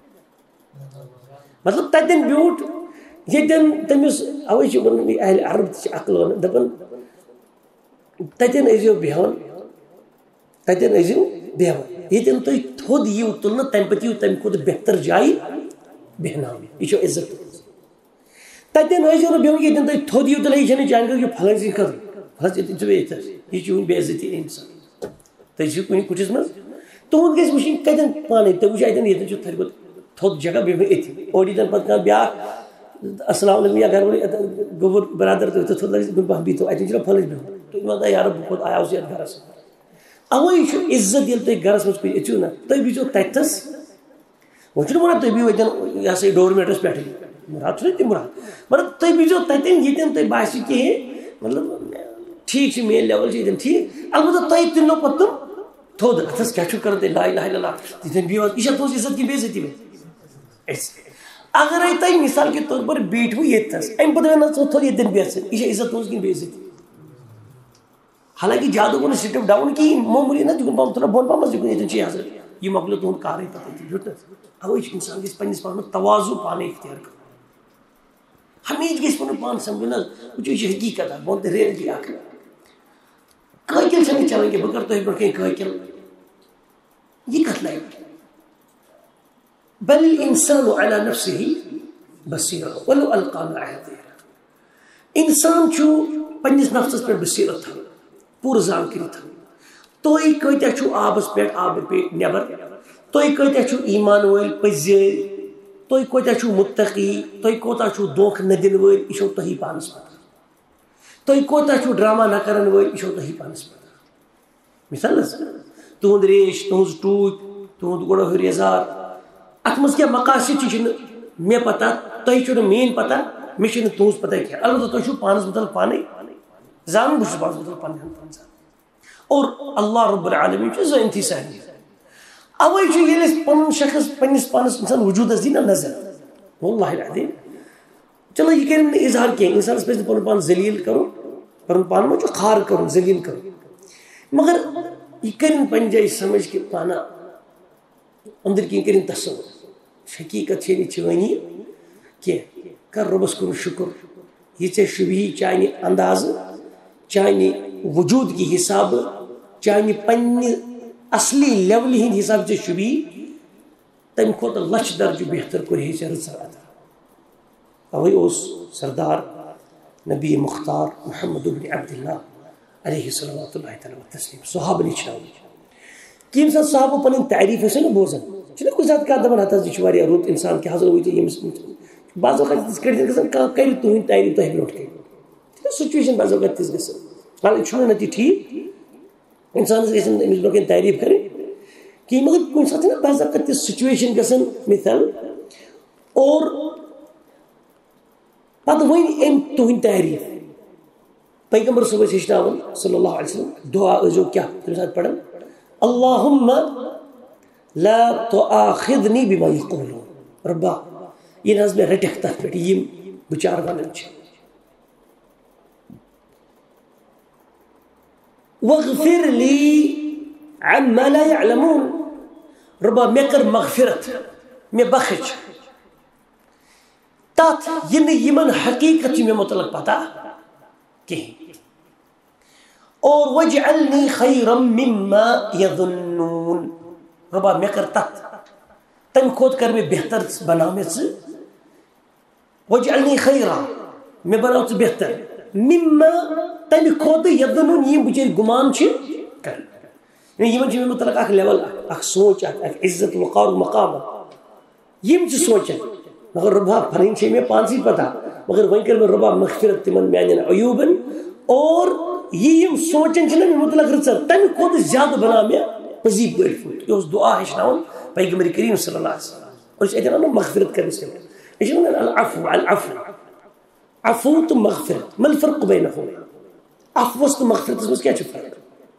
مطلب تتٮ۪ن بیوٗٹھ ییٚتٮ۪ن تٔمِس اوے چھِ ونان اہلِ عرب تہِ چھِ عقل ونان دپان تتٮ۪ن ٲسۍزیو بیٚہوان تتٮ۪ن ٲسۍزیو بیٚہوان ییٚتٮ۪ن تُہۍ تھوٚد یِیِو تُلنہٕ تمہِ پتہٕ یِیِو تمہِ کھۄتہٕ بہتر جایہِ بیٚہناونہٕ یہِ چھو عزت تتٮ۪ن ٲسۍزیو نہٕ بیٚہوان ییٚتٮ۪ن تُہۍ تھوٚد یِیِو تیٚلہِ یہِ چھنہٕ چانہِ خٲطرٕ یہِ پھلٲنۍ سٕنٛدِ خٲطرٕ پھلٲنۍ ییٚتٮ۪ن چھُ بیٚیہِ یہِ چھُ وٕنہِ بے عزتی انسان تُہۍ چھِو کُنہِ کُٹھِس منٛز تُہُنٛد گژھِ وٕچھِنۍ کتٮ۪ن پانے تُہۍ وٕچھِو اَتٮ۪ن ییٚتٮ۪ن چھُ تھرِ کھۄتہٕ تھوٚد جگہ بیٚہمو أتھی اور ییٚتٮ۪ن پتہٕ کانٛہہ بیٛاکھ السلام علیکُم یا گرٕ وٲلۍ گوٚبُر برادر تُہۍ تھوٚد لٲگِتھ کُنہِ پہم بِہتو اَتٮ۪ن چھُنہ پھلٲنۍ بیٚہُن تُہۍ وَنان یارٕ بہٕ کوٚت آیاوُس یتھ گرس اوے چھُ عزت ییٚلہِ تُہۍ گرس منٛز کُنہِ أژِو نا تُہۍ بِہزیو تتٮ۪س وۄنۍ چھُنہٕ وَنان تُہۍ بِہِو اَتٮ۪ن یہِ ہسا یہِ ڈور میٹس پٮ۪ٹھٕے مُراد چھُنہ تہِ مُراد مگر تُہۍ بِہزیو تتٮ۪ن ییٚتٮ۪ن تۄہہِ باسہِ کِہیٖنۍ مطلب ٹھیٖک چھِ میٲنۍ لیول چھِ ییٚتٮ۪ن ٹھیٖک البتہ تۄہہِ تُلنو پتہٕ تِم تھوٚد اتھس کیٛاہ چھُو کران تُہۍ لا اِلہَ اِلَّا اللہ ییٚتٮ۪ن بِہِو حظ یہِ چھا تُہنٛز عزت کِنہٕ بے عزتی اگرے تُہۍ مثال کے طور پر بیٖٹھوٕ ییٚتھس امہِ پتہٕ ونان ژٕ تھوٚد ییٚتٮ۪ن بیٚہہ ژٕ یہِ چھا عزت تُہنٛز کِنہٕ بے عزتی حالانکہ زیادٕ گوٚو نہٕ سِٹپ ڈاوُن کِہیٖنۍ معموٗلی نہ دِکُن پہم تھوڑا بۄن پہمتھ دِکُن ییٚتٮ۪ن چھِ یہِ حضرت یہِ مۄکلیو تُہُنٛد کارٕے تتٮ۪تھ بیوٗٹھ نہ اوے چھُ انسان گژھِ پننِس پانس منٛز توازُ پانے اختیار کرُن ہمیشہِ گژھِ پنُن پان سمجھُن حظ وٕچھو یہِ چھِ حقیٖقت اکھ بہٕ ونہٕ تۄہہِ ریلٹی اکھ قٲکِل چھنہٕ چلان کینٛہہ بہٕ کرٕ تۄہہِ برونٛٹھ کَنۍ قٲکِل یہِ کتھ لگہِ بل الانسان علی نفسه بصیرہ ولو القى معاذیرہ انسان چھُ پننِس نفسس پٮ۪ٹھ بصیرت تھاوان پوٗرٕ زانکٲری تھاوان تُہۍ کۭتیاہ چھُو آبس پٮ۪ٹھ آبہٕ پیٚٹھۍ نٮ۪بر تُہۍ کۭتیاہ چھُو ایمان وٲلۍ پٔزۍ تُہۍ کوٗتاہ چھُو متقی تُہۍ کوٗتاہ چھُو دھوکہٕ نہ دِنہٕ وٲلۍ یہِ چھو تۄہی پانس پتہ تُہۍ کوٗتاہ چھُو ڈرامہ نہ کرن وٲلۍ یہِ چھو تۄہی پانس پتہ مثال حظ تُہُنٛد ریش تُہٕنٛز ٹوٗپۍ تُہُنٛد گۄڈٕ ریزار اتھ منٛز کیٛاہ مقاصد چھِ چھُنہٕ مےٚ پتہ تۄہہِ چھُو نہٕ میٲنۍ پتہ مےٚ چھِ نہٕ تُہٕنٛز پتہ کینٛہہ البتہ تۄہہِ چھُو پانس متعلق پانے زانُن بہٕ چھُس پانس متعلق پنٕنۍ پان زانان اور اللہ رب العالمیٖن چھُ زٲنتھٕے سارنٕے اوے ییٚلہِ پنُن شخص پننس پانس انسان وجوٗدس دی نا نظر واللہ العظیٖم چلو یہ کرِ نہٕ اظہار کینٛہہ انسانس پزِ نہٕ پنُن پان ذلیٖل کرُن پنُن پان ما چھُ خار کرُن ذلیٖل کرُن مگر یہ کرن پننہِ جایہِ سمجھ کہ پانا أنٛدرۍ کِنۍ کرن تصور حقیقت چھے نہٕ چٲنی کینٛہہ کر رۄبس کُن شُکر یہ ژےٚ شُبھی چانہِ اندازٕ چانہِ وجوٗد کی حسابہٕ چانہِ پننہِ اصلی لیولہِ ہٕنٛدۍ حساب ژےٚ شُبھی تمہِ کھۄتہٕ لچھ درجہِ بہتر کوٚرہے ژےٚ رٕژر ادا اوے اوس سردار نبی مختار محمد بن عبداللہ علیہ صلوات اللہ تعالیٰ وسلم صحابہ نِچھاوان کہ ییٚمہِ ساتہٕ صحابہ پنٕنۍ تعریٖف ٲسۍ نا بوزان چھُنہ کُنہِ ساتہٕ کانٛہہ دپان ہتھ حظ یہِ چھُ واریاہ رُت اِنسان کہِ حضرت وٕچھِو ییٚمِس بعض اوقات تِژھ کٲٹھۍ گژھان کانٛہہ کرِ تُہٕنٛدۍ تعریٖف تۄہہِ برونٛٹھ کَنہِ سُچویشن بعض اوقات تِژھ گژھان حالانکہِ چھُنہٕ نہ تہِ ٹھیٖک انسانس گژھن أمِس برونٛہہ کَنہِ تعریٖف کَرٕنۍ کِہیٖنۍ مگر کُنہِ ساتہٕ چھِنہ بعض اوقات تِژھ سُچویشن گژھان مثال اور پتہٕ وۄنۍ أمۍ تُہٕنٛدۍ تعریٖف پیغمبر صٲب ٲسۍ ہیٚچھناوان صلی اللہ علیہ وسلم دعا ٲسۍزیو کیٛاہ تَمہِ ساتہٕ پران اللہُمَّ لا تُؤاخِذنی بما یقولون رۄبا ییٚلہِ حظ مےٚ رٹکھ تتھ پٮ۪ٹھ یِم بِچارٕ ونان چھِ واغفر لی عما لا يعلمون رۄبا مےٚ کر مغفرت مےٚ بخش تتھ یہِ نہٕ یِمن حقیقت چھِ مےٚ متعلق پتہ کہیٖنۍ اور وجعلنی خیرا مما یظنون رۄبا مےٚ کر تتھ تمہِ کھۄتہٕ کر مےٚ بہتر بناو مےٚ ژٕ وجعلنی خیرا مےٚ بناو ژٕ بہتر مما تمہِ کھۄتہٕ یظنون یِم بِچٲرۍ گُمان چھِ کران یِمن چھِ مےٚ متعلق اکھ لیول اکھ سونچ اکھ عزت وقار مقام یِم چھِ سونچان مگر رۄبا پنٕنۍ چھے مےٚ پانسٕے پتہ مگر وۄنۍ کر مےٚ رۄبا مغفرت تِمن میانٮ۪ن عیوٗبن اور یہِ یِم سونچان چھِ نا مےٚ متعلق رٕژر تمہِ کھۄتہٕ زیادٕ بناو مےٚ پٔزی پٲٹھۍ یہِ اوس دعا ہیٚچھناوان پیغمبر کریم صلی اللہ علیہ وسلم أسۍ چھِ اتٮ۪ن ونان مغفرت کرنس تِم أسۍ چھِ ونان العفو العفو عفو تہٕ مغفرت ما الفرق بینہما عفوس تہٕ مغفرتس منٛز کیٛاہ چھُ فرق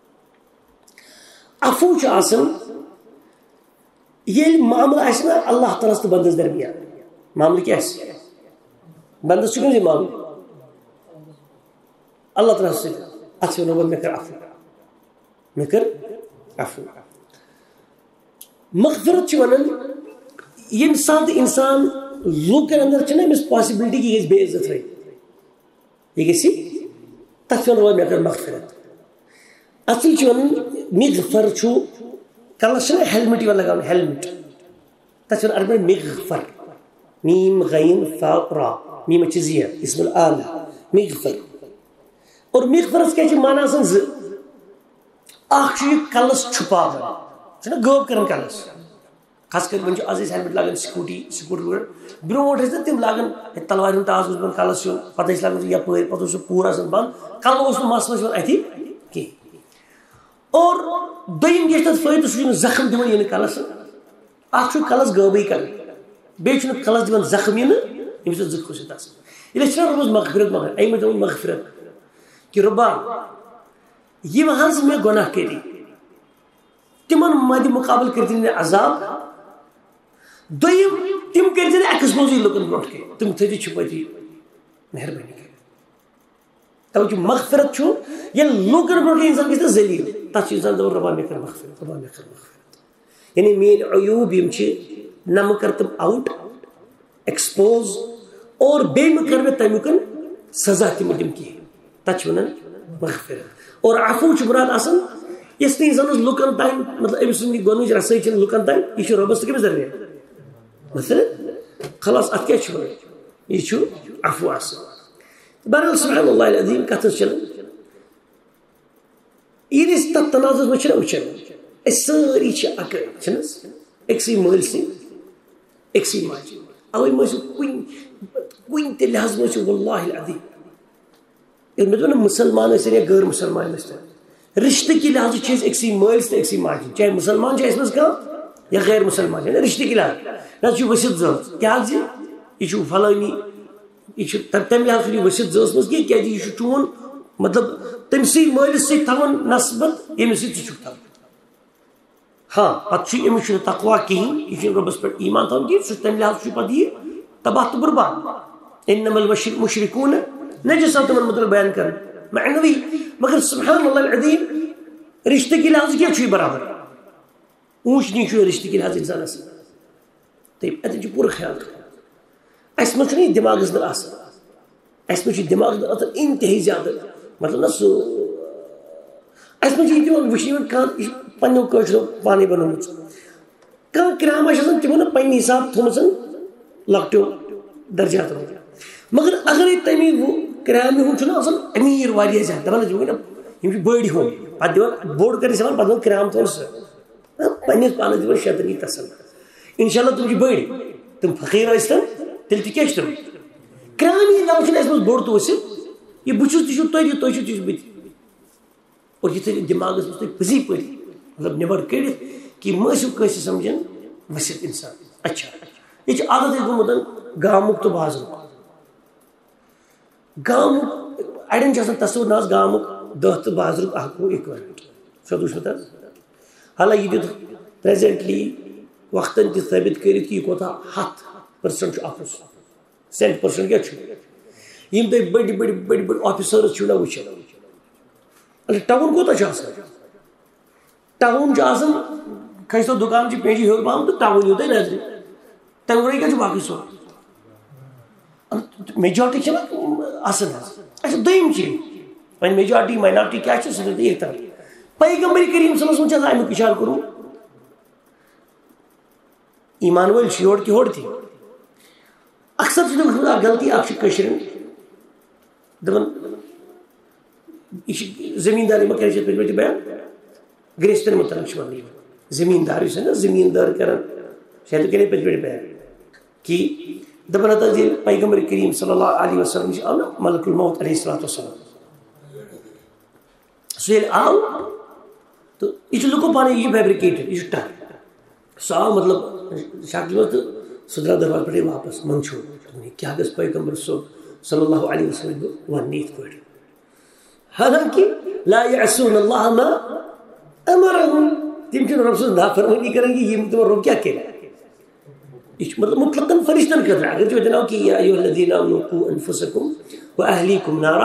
عفو چھُ آسان ییٚلہِ معاملہٕ آسہِ نا اللہ تعالیٰ ہس تہٕ بندس درمیان معاملہٕ کیٛاہ آسہِ بندس چھُ کٔمۍ سٕنٛدۍ معاملہٕ اللہ تعالیٰ ہس سۭتۍ اتھ چھِ ونان مےٚ کر عفو مےٚ کر عفو مغفرت چھِ ونان ییٚمہِ ساتہٕ انسان لوٗکن انٛدر چھِنہ أمِس پاسبلٹی کہِ یہِ گژھِ بے عزت یہِ گژھِ تتھ چھِ ونان رۄبا مےٚ کر مغفرت اصل چھِ ونان مغفر چھُ کلس چھِنہ ہیلمٹ یِوان لگاونہٕ ہیلمٹ تتھ چھِ ونان عربی مغفر میم غین فا را میٖم چھِ زیر اسم العالی مغفر اور مغفرس کیٛاہ چھِ معنی آسان زٕ اکھ چھُ یہِ کلس چھُپاوان چھُنہ غٲب کران کلس خاص کر وۄنۍ چھُ آز أسۍ ہیلمٹ لاگان سکوٗٹر برونٛٹھ ٲسۍ نا تِم لاگان تلوارِ ہُنٛد ٹاس اوس یِوان کلس یُن پتہٕ ٲسۍ لاگان سُہ یپٲرۍ پتہٕ اوس سُہ پوٗرٕ آسان بنٛد کلہٕ اوس نہٕ مس وس یِوان اتھی کینٛہہ اور دوٚیِم کیٛاہ چھُ تتھ فٲیدٕ سُہ چھُنہٕ زخم دِوان یِنہٕ کلس اکھ چھُ کلس غٲبٕے کران بیٚیہِ چھُنہٕ کلس دِوان زخم یِنہٕ ییٚمہِ سۭتۍ زٕ کھوٗژِتھ آسان ییٚلہِ أسۍ چھِنہ رۄبس مغفرت منٛگان امہِ موٗجوٗب ووٚن مغفرت کہ رۄبا یِم حظ مےٚ گۄناہ کٔری تِمن مدِ مُقابل کٔرتھ مےٚ عذاب دوٚیِم تِم کٔرۍ نہٕ ایٚکسپوزٕے لُکن برونٛٹھ کٔنۍ تِم تھٲیزِ چھُپٲتی مہربٲنی کٔرِتھ توے چھُ مغفرت چھُ ییٚلہِ لُکن برونٛٹھ کٔنۍ انسان گژھِ نا ذلیٖل تتھ چھُ انسان دپان رۄبا مےٚ کر مغفرت رۄبا مےٚ کر مغفرت یعنی میٲنۍ عیوٗب یِم چھِ نہ مہ کر تِم آوُٹ ایٚکسپوز اور بیٚیہِ مہ کر مےٚ تمیُک سزا تہِ مہ دِم کِہیٖنۍ تتھ چھِ ونان مغفرت اور عفو چھُ مراد آسان یۄس نہٕ انسانس لُکن تام مطلب أمۍ سٕنٛز یہِ گۄڈنِچ رسٲیی چھنہٕ لُکن تام یہِ چھُ رۄبس تہٕ کٔمِس درمیان مثلاً خلاص اتھ کیٛاہ چھُ ونان یہِ چھُ عفو آسان بہرحال سبحان اللہ العظیٖم کتھ ٲس چلان ییٚلہِ أسۍ تتھ تناظرس منٛز چھِنہ وٕچھان أسۍ سٲری چھِ اکٲے چھِنہ حظ أکسٕے مٲلۍ سٕنٛدۍ أکسٕے ماجہِ اوے مہ ٲسِو کُنہِ تہِ لحاظ مہ ٲسِو واللہ العظیٖم ییٚلہِ مےٚ دوٚپ نا مُسلمان ٲسِن یا غٲر مُسلمان ٲسۍتن رشتہٕ کہِ لحاظہٕ چھِ أسۍ أکسٕے مٲلِس تہٕ أکسٕے ماجہِ چاہے مُسلمان چھِ اَسہِ منٛز کانٛہہ یا غیر مُسلمان چھِ رشتہٕ کہِ لحاظ نہ چھُ ؤسِتھ زٲژ کیٛازِ یہِ چھُ فلٲنی یہِ چھُ تمہِ لحاظ چھُنہٕ یہِ ؤسِتھ زٲژ منٛز کینٛہہ کیٛازِ یہِ چھُ چون مطلب تٔمسٕے مٲلِس سۭتۍ تھاوان نسبت ییٚمِس سۭتۍ ژٕ چھُکھ تھاوان ہاں پتہ امس تقوا کہین یہ ربس پہ ایمان تھا کہ سہ تمہ لحاظ پتہ یہ تباہ تو برباد انما المشركون نجس تمن مطلب بیان کر معنوی مگر سبحان اللہ العظیم رشتہ کے لحاظ کیا چھ برابر اونچ نیچ رشتہ کے لحاظ انسان اس طيب اتن پور خیال اس مچ نہیں دماغ اندر اس مچ دماغ اندر انتہائی زیادہ مطلب نا سو اس مجھے یہ وشن کان پنو کوشرو پانے بنومت کان کرام آسان تمو پنہ حساب تھومژن لکٹو درجات مگر اگر تمی کرام ہند آسان امیر واریاہ زیادہ دپان یم بڑی ہم پتہ دِوان بوڑ کر پتہ دپان کرام تھو پنس پانس دِوان شیطانی تسل انشاءاللہ تم بڑی تم فقیر ٲسۍتن تیٚلہِ تہِ کیٛاہ چھِ تِم کرام لفظ چھُنہٕ اَسہِ منٛز بوٚڑ تہٕ ؤسِتھ یہ بہٕ چھُس تہِ چھُو تُہۍ تہِ چھُو بہٕ تہِ اور یہ تھٲیِو دٮ۪ماغس منٛز تُہۍ پٔزی پٲٹھۍ مطلب نٮ۪بر کٔڑِتھ کہ مہ ٲسِو کٲنٛسہِ سمجھان ؤسِتھ اِنسان اچھا یہ چھُ عادت اَسہِ گوٚمُت گامُک تہٕ بازرُک گامُک اڑٮ۪ن چھُ آسان تصوُر نہ حظ گامُک دہ تہٕ بازرُک اکھ گوٚو اِکوَلنٹ سیوٚد وٕچھمُت حظ حالانکہ یہ دیُت پریزنٹلی وقتن تہِ ثٲبت کٔرِتھ کہ یہ کوتاہ 100% چھُ اَپُز 100% کیٛاہ چھُ یم تُہۍ بٔڑۍ بٔڑۍ بٔڑۍ بٔڑۍ آفیسٲرٕز چھِو نہ وٕچھان ٹاؤن کوتاہ چھُ آسان ٹاؤن چھُ آسان کھٔسۍتو دُکان چہِ پیجہِ ہیوٚر پہم تہٕ ٹاؤن یِیو تۄہہِ نظرِ تَمہِ ورٲے کیٛاہ چھُ باقٕے سورُے میجارٹی چھِ نہ آسان حظ اچھا دوٚیِم چیٖز وۄنۍ میجارٹی ماینارٹی کیٛاہ چھِ سُہ تہِ ییٚتہِ پیغمبر کریم صلی اللہ علیہ وسلم چھِ آسان امیُک اِشارٕ کوٚرمُت ایمان وٲلۍ چھِ یورٕ تہِ ہورٕ تہِ اکثر چھِ وٕچھمُت اکھ غلطی اکھ چھِ کٲشرٮ۪ن دپان یہ زمینداری ما کرے پہ بیان گریستن متعلق ون زمیندار نا زمیندار کران شاید کرے پہ بیان کہ دپان حضرت پیغمبر کریم صلی اللہ علیہ وسلم آو نا ملک الموت علیہ الصلوۃ والسلام سہ آو تو یہ لکو پانے یہ فیبرکیٹڈ یہ ٹر سہ آو مطلب شکل میں تو سہ درا دربار پہ واپس من چھوڑ کیا گھس پیغمبر صلی اللہ علیہ وسلم ون یت پہ حالانکہ لا یعصون اللہ ما امرهم تم چھِ رب سٕنٛز نافرمٲنی کران کہ یم تمو رب کیا کرے یہ مطلب مطلقاً فرشتن خٲطرٕ اگر تُہۍ وَنو کہ یا ایھا الذین آمنوا قوا انفسکم واہلیکم نارا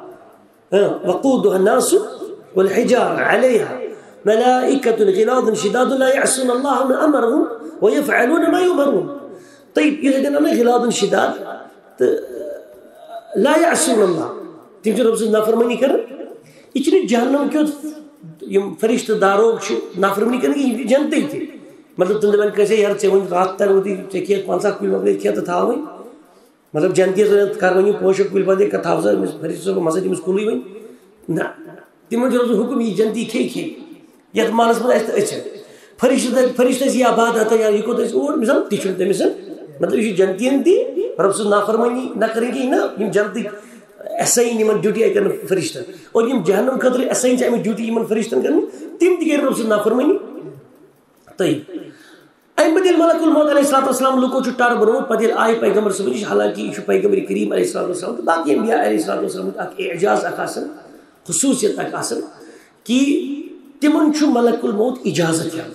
وقودها الناس والحجارة عليها ملائکة غلاظ شداد لا يعصون اللہ ما امرهم ويفعلون ما يؤمرون طيب یہ غلاظ شداد لا يعصون اللہ تم رب سٕنٛز نافرمٲنی کران یہ چھنہٕ جہنم کیُتھ یم فرشتہ داروگ چھِ نافرمٲنی کران یہ جنتے تہِ مطلب تم دپان کٲنٛسے یار ژےٚ وۄنۍ رات تر وٲتی ژےٚ کھیٚیَکھ 50 کُلۍ مۄکلٲیِتھ کھٮ۪تھ تہٕ تھاو وۄنۍ مطلب جنتیس کر وۄنۍ پوشک کُلۍ بندے کر تھاو سا أمِس فرشتہ صٲبن ہسا دِمس کُلٕے وۄنۍ نہ تمن چھُ روزُن حُکم یہِ جنتی کھیٚیہِ یتھ مالس منٛز آسہِ تہٕ أچھن فرشتس یہ عبادت یا یہ کوٚت اَسہِ اور مثال تہِ چھُنہٕ تٔمِس مطلب یہ چھُ جنتین تہِ رب سٕنٛز نافرمٲنی نہ کرٕنۍ کِہیٖنۍ نہ یم جنتٕکۍ اسائن یمن ڈیوٹی آئی کرنے فرشتن اور یم جہنم خاطر اسائن چھ ڈیوٹی یمن فرشتن کرنے تم تہ کر رب سٕنٛز نافرمٲنی طيب امہ پتہٕ ییٚلہِ ملک الموت علیہ الصلوۃ والسلام لُکو چھُ ٹر بنومُت پتہٕ ییٚلہِ آیہِ پیغمبر صٲب نِش حالانکہ یہ چھُ پیغمبر کریم علیہ الصلوۃ والسلام تہٕ باقی انبیاء علیہ الصلوۃ والسلام اکھ اعجاز اکھ آسان خصوصیت اکھ آسان کہ تمن چھُ ملک الموت اجازت دِوان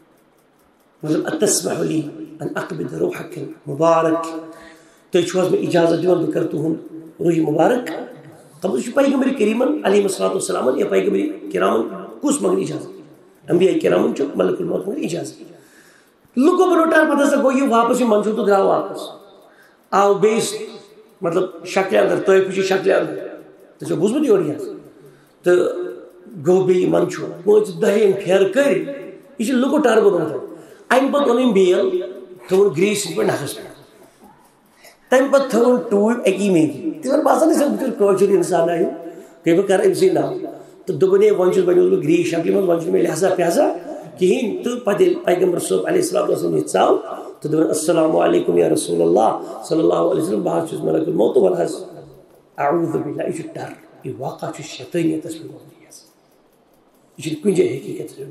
مطلب اتسمح لی ان اقبض روحک المبارک تُہۍ چھِو حظ مےٚ اجازت دِوان بہٕ کرٕ تُہُنٛد روح مبارک قبل چھُ پیغمبر کریمن علیہ الصلوۃ والسلام یا پیغمبر کرامن کُس منگن اجازت انبیاء کرامن چھُ ملک الموت منگن اجازت لُکو بنو ٹر پتہٕ ہسا گوٚو یہِ واپس یہِ منصوٗر تہٕ درٛاو واپس آو بیٚیِس مطلب شکلہِ انٛدر طٲیفٕچہِ شکلہِ انٛدر تُہۍ چھُو بوٗزمُت یورٕ یہِ تہٕ گوٚو بیٚیہِ یہِ منصوٗر 5-10 پھیرٕ کٔرۍ یہِ چھُ لُکو ٹر بنومُت امہِ پتہٕ اوٚن أمۍ بیل تھوٚوُن گریٖسہِ پٮ۪ٹھ نکھس پٮ۪ٹھ تمہِ پتہٕ تھوٚوُن ٹوٗپۍ اکی میٚگی تِمن باسان ٲسۍ بہٕ چھُس کٲشُر انسان آیو کہِ بہٕ کرٕ أمۍ سٕے ناو تہٕ دوٚپُن ہے وۄنۍ چھُس بنیومُس بہٕ گریٖس شکلہِ منٛز وۄنۍ چھُنہٕ مےٚ لہذا پہذا کہیٖنۍ تہٕ پتہٕ ییٚلہِ پیغمبر صٲب علیہ الصلوۃ والسلام ییٚتہِ ژاو تہٕ دوٚپُن السلام علیکم یا رسول اللہ صلی اللہ علیہ وسلم بہٕ حظ چھُس ملک الموت تہٕ وَلہٕ حظ اعوذ باللہ یہِ چھُ ڈر یہِ واقعہ چھُ شیطٲنیتس پٮ۪ٹھ مبنی یہ چھُنہٕ کُنہِ جایہِ حقیٖقتس پٮ۪ٹھ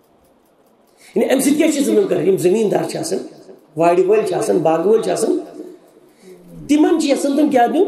مبنی یعنی امہِ سۭتۍ کیٛاہ چھِ ظُلم کران یِم زٔمیٖندار چھِ آسان وارِ وٲلۍ چھِ آسان باغہٕ وٲلۍ چھِ آسان تمن چھِ یژھان تِم کیٛاہ دیُن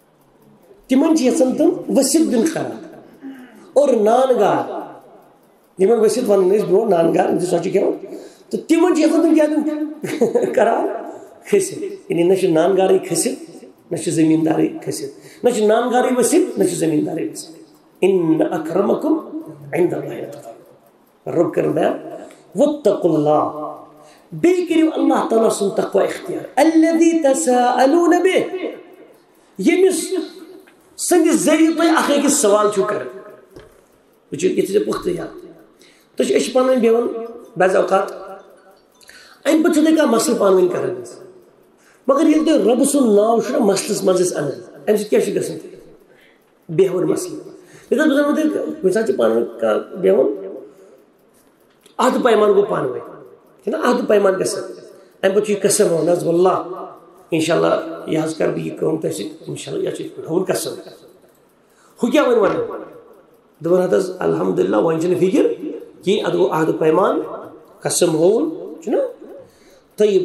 تمن چھِ یژھان تِم ؤسِتھ دیُن قرار اور نان گار یمن ؤسِتھ وَنان ٲسۍ برونٛٹھ نانگار سۄ چھِ کھٮ۪وان تہٕ تِمن چھِ یژھان تِم کیٛاہ دیُن کران کھٔسِتھ یعنی نہ چھِ نانگارٕے کھٔسِتھ نہ چھِ زٔمیٖندارٕے کھٔسِتھ نہ چھِ نانگارٕے ؤسِتھ نہ چھِ زٔمیٖندارٕے ؤسِتھ اِنَّ أَكْرَمَكُمْ عِنْدَ اللہِ أَتْقَاكُمْ رۄب کٔرِن بیان وَاتَّقُوا اللّٰہ بیٚیہِ کٔرِو اللہ تعالیٰ سُنٛد تقویٰ اختیار الَّذِی تَسَاءَلُونَ بِهِ ییٚمِس سٕنٛدِس ذٔریعہٕ تُہۍ اکھ أکِس سوال چھِو کران وٕچھِو یہِ تھٲیزیو پُختہٕ یاد تُہۍ چھِ أسۍ چھِ پانہٕ ؤنۍ بیٚہوان بعض اوقات اَمہِ پَتہٕ چھُو تُہۍ کانٛہہ مسلہٕ پانہٕ ؤنۍ کران مگر ییٚلہِ تُہۍ رۄبہٕ سُنٛد ناو چھُو نا مسلَس منٛز أسۍ اَنان اَمہِ سۭتۍ کیٛاہ چھُ گژھان بیٚہوان مسلہٕ ییٚلہِ بہٕ زَن تۄہہِ کُنہِ ساتہٕ چھِ پانہٕ ؤنۍ کانٛہہ بیٚہوان عہدٕ پیمان گوٚو پانہٕ ؤنۍ چھُنہ عہدٕ پیمان گژھان اَمہِ پَتہٕ چھُ یہِ قسم ہاوان حظ واللہ اِنشاء اللہ یہِ حظ کَرٕ بہٕ یہِ کٲم تۄہہِ سۭتۍ اِنشاء اللہ یہِ چھُ ہُوُن قسم ہُہ کیٛاہ وۄنۍ وَنان دَپان ہَتھ حظ الحمدُاللہ وۄنۍ چھِنہٕ فِکر کِہیٖنۍ اَتھ گوٚو عہدٕ پیمان قسم ہووُن چھُنہ طیب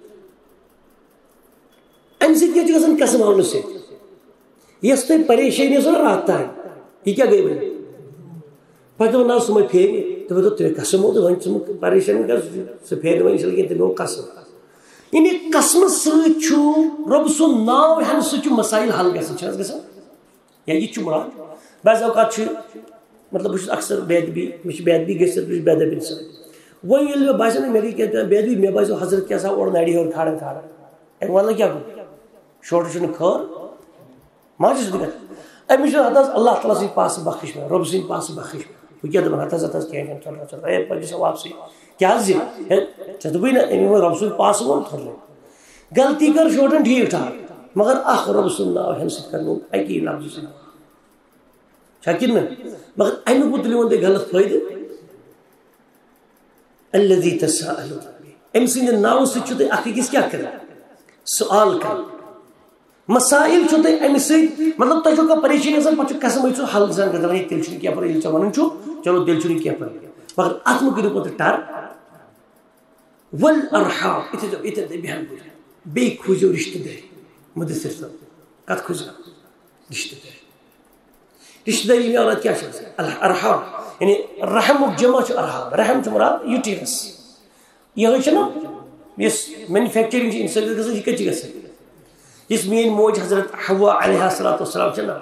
اَمہِ سۭتۍ کیٛاہ چھُ گژھان قسم ہاونہٕ سۭتۍ یۄس تۄہہِ پریشٲنی ٲسوٕ نا راتھ تانۍ یہِ کیٛاہ گٔے وۄنۍ پَتہٕ دوٚپُن نہ سُہ مہ پھیرِ تِمو دوٚپ تۄہہِ قسم ہوو تہٕ وۄنۍ ژٕ پریشٲنی کر سُہ پھیرِ نہٕ وۄنۍ اِنشاء اللہ کینٛہہ تٔمۍ ہوو قسم یعنی قسمہٕ سۭتۍ چھُ رۄبہٕ سُنٛد ناو ہٮ۪نہٕ سۭتۍ چھُ مسایل حل گژھان چھِ حظ گژھان یا یہِ تہِ چھُ مراد بعض اوقات چھُ مطلب بہٕ چھُس اکثر بے ادبی مےٚ چھِ بے ادبی گٔژھِتھ بہٕ چھُس بے ادب اِنسان وۄنۍ ییٚلہِ مےٚ باسیو نہ مےٚ گٔے کینٛہہ بے ادبی مےٚ باسیو حضرت کیٛاہ سا اورٕ نَرِ ہیوٚر کھاران اَمہِ وَنہٕ کیٛاہ گوٚو شوٹہٕ چھُنہٕ خٲر ما چھُ سُہ تہِ گژھان أمِس چھُ ہَتھ حظ اللہ تعالیٰ سٕنٛدۍ پاسہٕ بخش مےٚ رۄبہٕ سٕنٛدۍ پاسہٕ بخش مےٚ بہٕ کیٛاہ دَپان ہَتھ حظ کینٛہہ چھُنہٕ ژٕ اے پَتہٕ سا واپسٕے کیٛاہ حظ یہِ ژےٚ دوٚپُے نہ أمۍ ووٚن رۄبہٕ سُنٛد پاسہٕ ووٚن تھوٚرلے غلطی کٔر شوٹن ٹھیٖک ٹھاک مگر اکھ رۄبہٕ سُنٛد ناو ہٮ۪نہٕ سۭتۍ کَرنو اَکی لفظہِ سۭتۍ چھا کِنہٕ نہ مگر اَمیُک مُتعلِق ووٚن تۄہہِ غلط فٲیدٕ الذی تساءلون أمۍ سٕنٛدِ ناوٕ سۭتۍ چھُو تُہۍ اکھ أکِس کیٛاہ کران سوال کران مسائل چھُو تۄہہِ اَمہِ سۭتۍ مطلب تۄہہِ چھو کانٛہہ پریشٲنی آسان پَتہٕ چھُ قسم ٲسِو حل گژھان تیٚلہِ چھُنہٕ کینٛہہ پَرواے ییٚلہِ ژےٚ وَنان چھُ چلو تیٚلہِ چھُنہٕ کینٛہہ پَرواے مگر اَتھ مہ کٔرِو پَتہٕ ٹر والارحام ییٚتٮ۪ن تُہۍ بیٚہن بیٚیہِ کھوٗزیو رِشتہٕ دٲری مُدثر صٲب کَتھ کھوٗزیو رِشتہٕ دٲری رِشتہٕ دٲری مےٚ اولاد کیٛاہ چھِ آسان ارحام یعنی رحمُک جمع چھُ ارحام رحم چھُ مراد یوٗٹیرس یِہوے چھےٚ نہ یۄس مینوفیکچرِنٛگ چھِ اِنسانَس گژھان یہِ کَتہِ چھِ گژھان یُس میٲنۍ موج حضرت حوا علیہ الصلوۃ والسلام چھےٚ نہ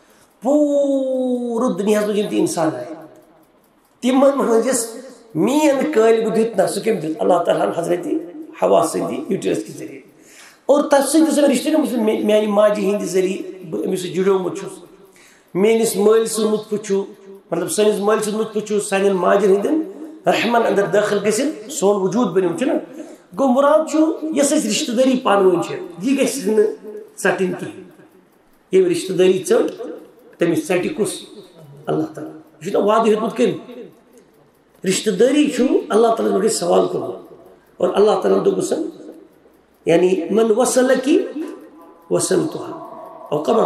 پوٗرٕ دُنیاہَس منٛز یِم تہِ اِنسان آیہِ تِمن منٛز یُس مین قٲلب دیُت نہ سُہ کٔمۍ دیُت اللہ تعالیٰ ہن حضرت حوا سٕنٛدِ یوٗٹرس کہِ ذٔریعہٕ اور تَتھ سۭتۍ یُس رِشتہٕ گوٚمُت میانہِ ماجہِ ہِنٛدِ ذٔریعہٕ بہٕ أمِس سۭتۍ جُڑیومُت چھُس میٲنِس مٲلۍ سُنٛد نُطفہٕ چھُ مطلب سٲنِس مٲلۍ سُنٛد نُطفہٕ چھُ سانٮ۪ن ماجٮ۪ن ہٕنٛدٮ۪ن رحمن اندر دٲخل گٔژھِتھ سون وجوٗد بنیومُت چھُنہ گوٚو مُراد چھُ یۄس اَسہِ رِشتہٕ دٲری پانہٕ ؤنۍ چھِ یہِ گژھِ نہٕ ژَٹٕنۍ کِہیٖنۍ ییٚمۍ رِشتہٕ دٲری ژٔٹ تٔمِس ژَٹہِ کُس اللہ تعالیٰ یہِ چھُنہ وعدٕ ہیوٚتمُت کٔمۍ رِشتہٕ دٲری چھُ اللہ تعالیٰ ہَس گژھِ سوال کوٚرمُت اور اللہ تعالیٰ ہن دوٚپُس یعنی من وصلکی وصلتُہا او کما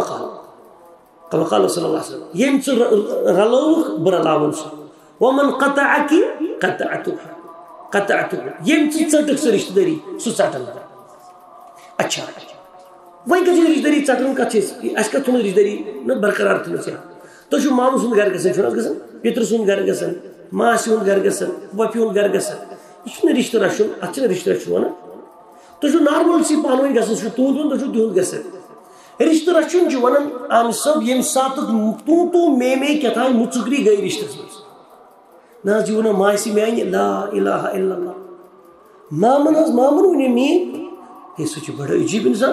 قال صلی اللہ علیہ وسلم ییٚمۍ ژٕ رلووُکھ بہٕ رلاوُن سُہ ومن قطعکی قطعتُہا ییٚمۍ ژٕ ژٔٹٕکھ سۄ رِشتہٕ دٲری سُہ ژَٹن اچھا وۄنۍ کَتھ چھِ رِشتہٕ دٲری ژَٹان کَتھ چھِ اَسہِ کَتھ تھوٚمُت رِشتہٕ دٲری نہ برقرار تھٔمٕژ تُہۍ چھُو مامہٕ سُنٛد گرٕ گژھان چھُو نہ حظ گژھان پِترٕ سُنٛد گرٕ گژھان ماسہِ ہُنٛد گرٕ گژھان پۄپھِ ہُنٛد گرٕ گژھان یہِ چھُنہٕ رِشتہٕ رَچھُن اَتھ چھِنہٕ رِشتہٕ رَچھُن وَنان تُہۍ چھُو نارملسی پانہٕ ؤنۍ گژھان سُہ چھُ تُہُنٛد وَنان تُہۍ چھُو تِہُنٛد گژھان رِشتہٕ رَچھُن چھُ وَنان عامہِ صٲب ییٚمہِ ساتہٕ توں مے کیٛاہ تام مُژُکری گٔے رِشتَس منٛز نہ حظ یہِ وَنان ماسہِ میانہِ لا الہ الا اللہ مامن حظ مامن ؤنِو میٲنۍ ہے سُہ چھُ بڑٕ عجیٖب اِنسان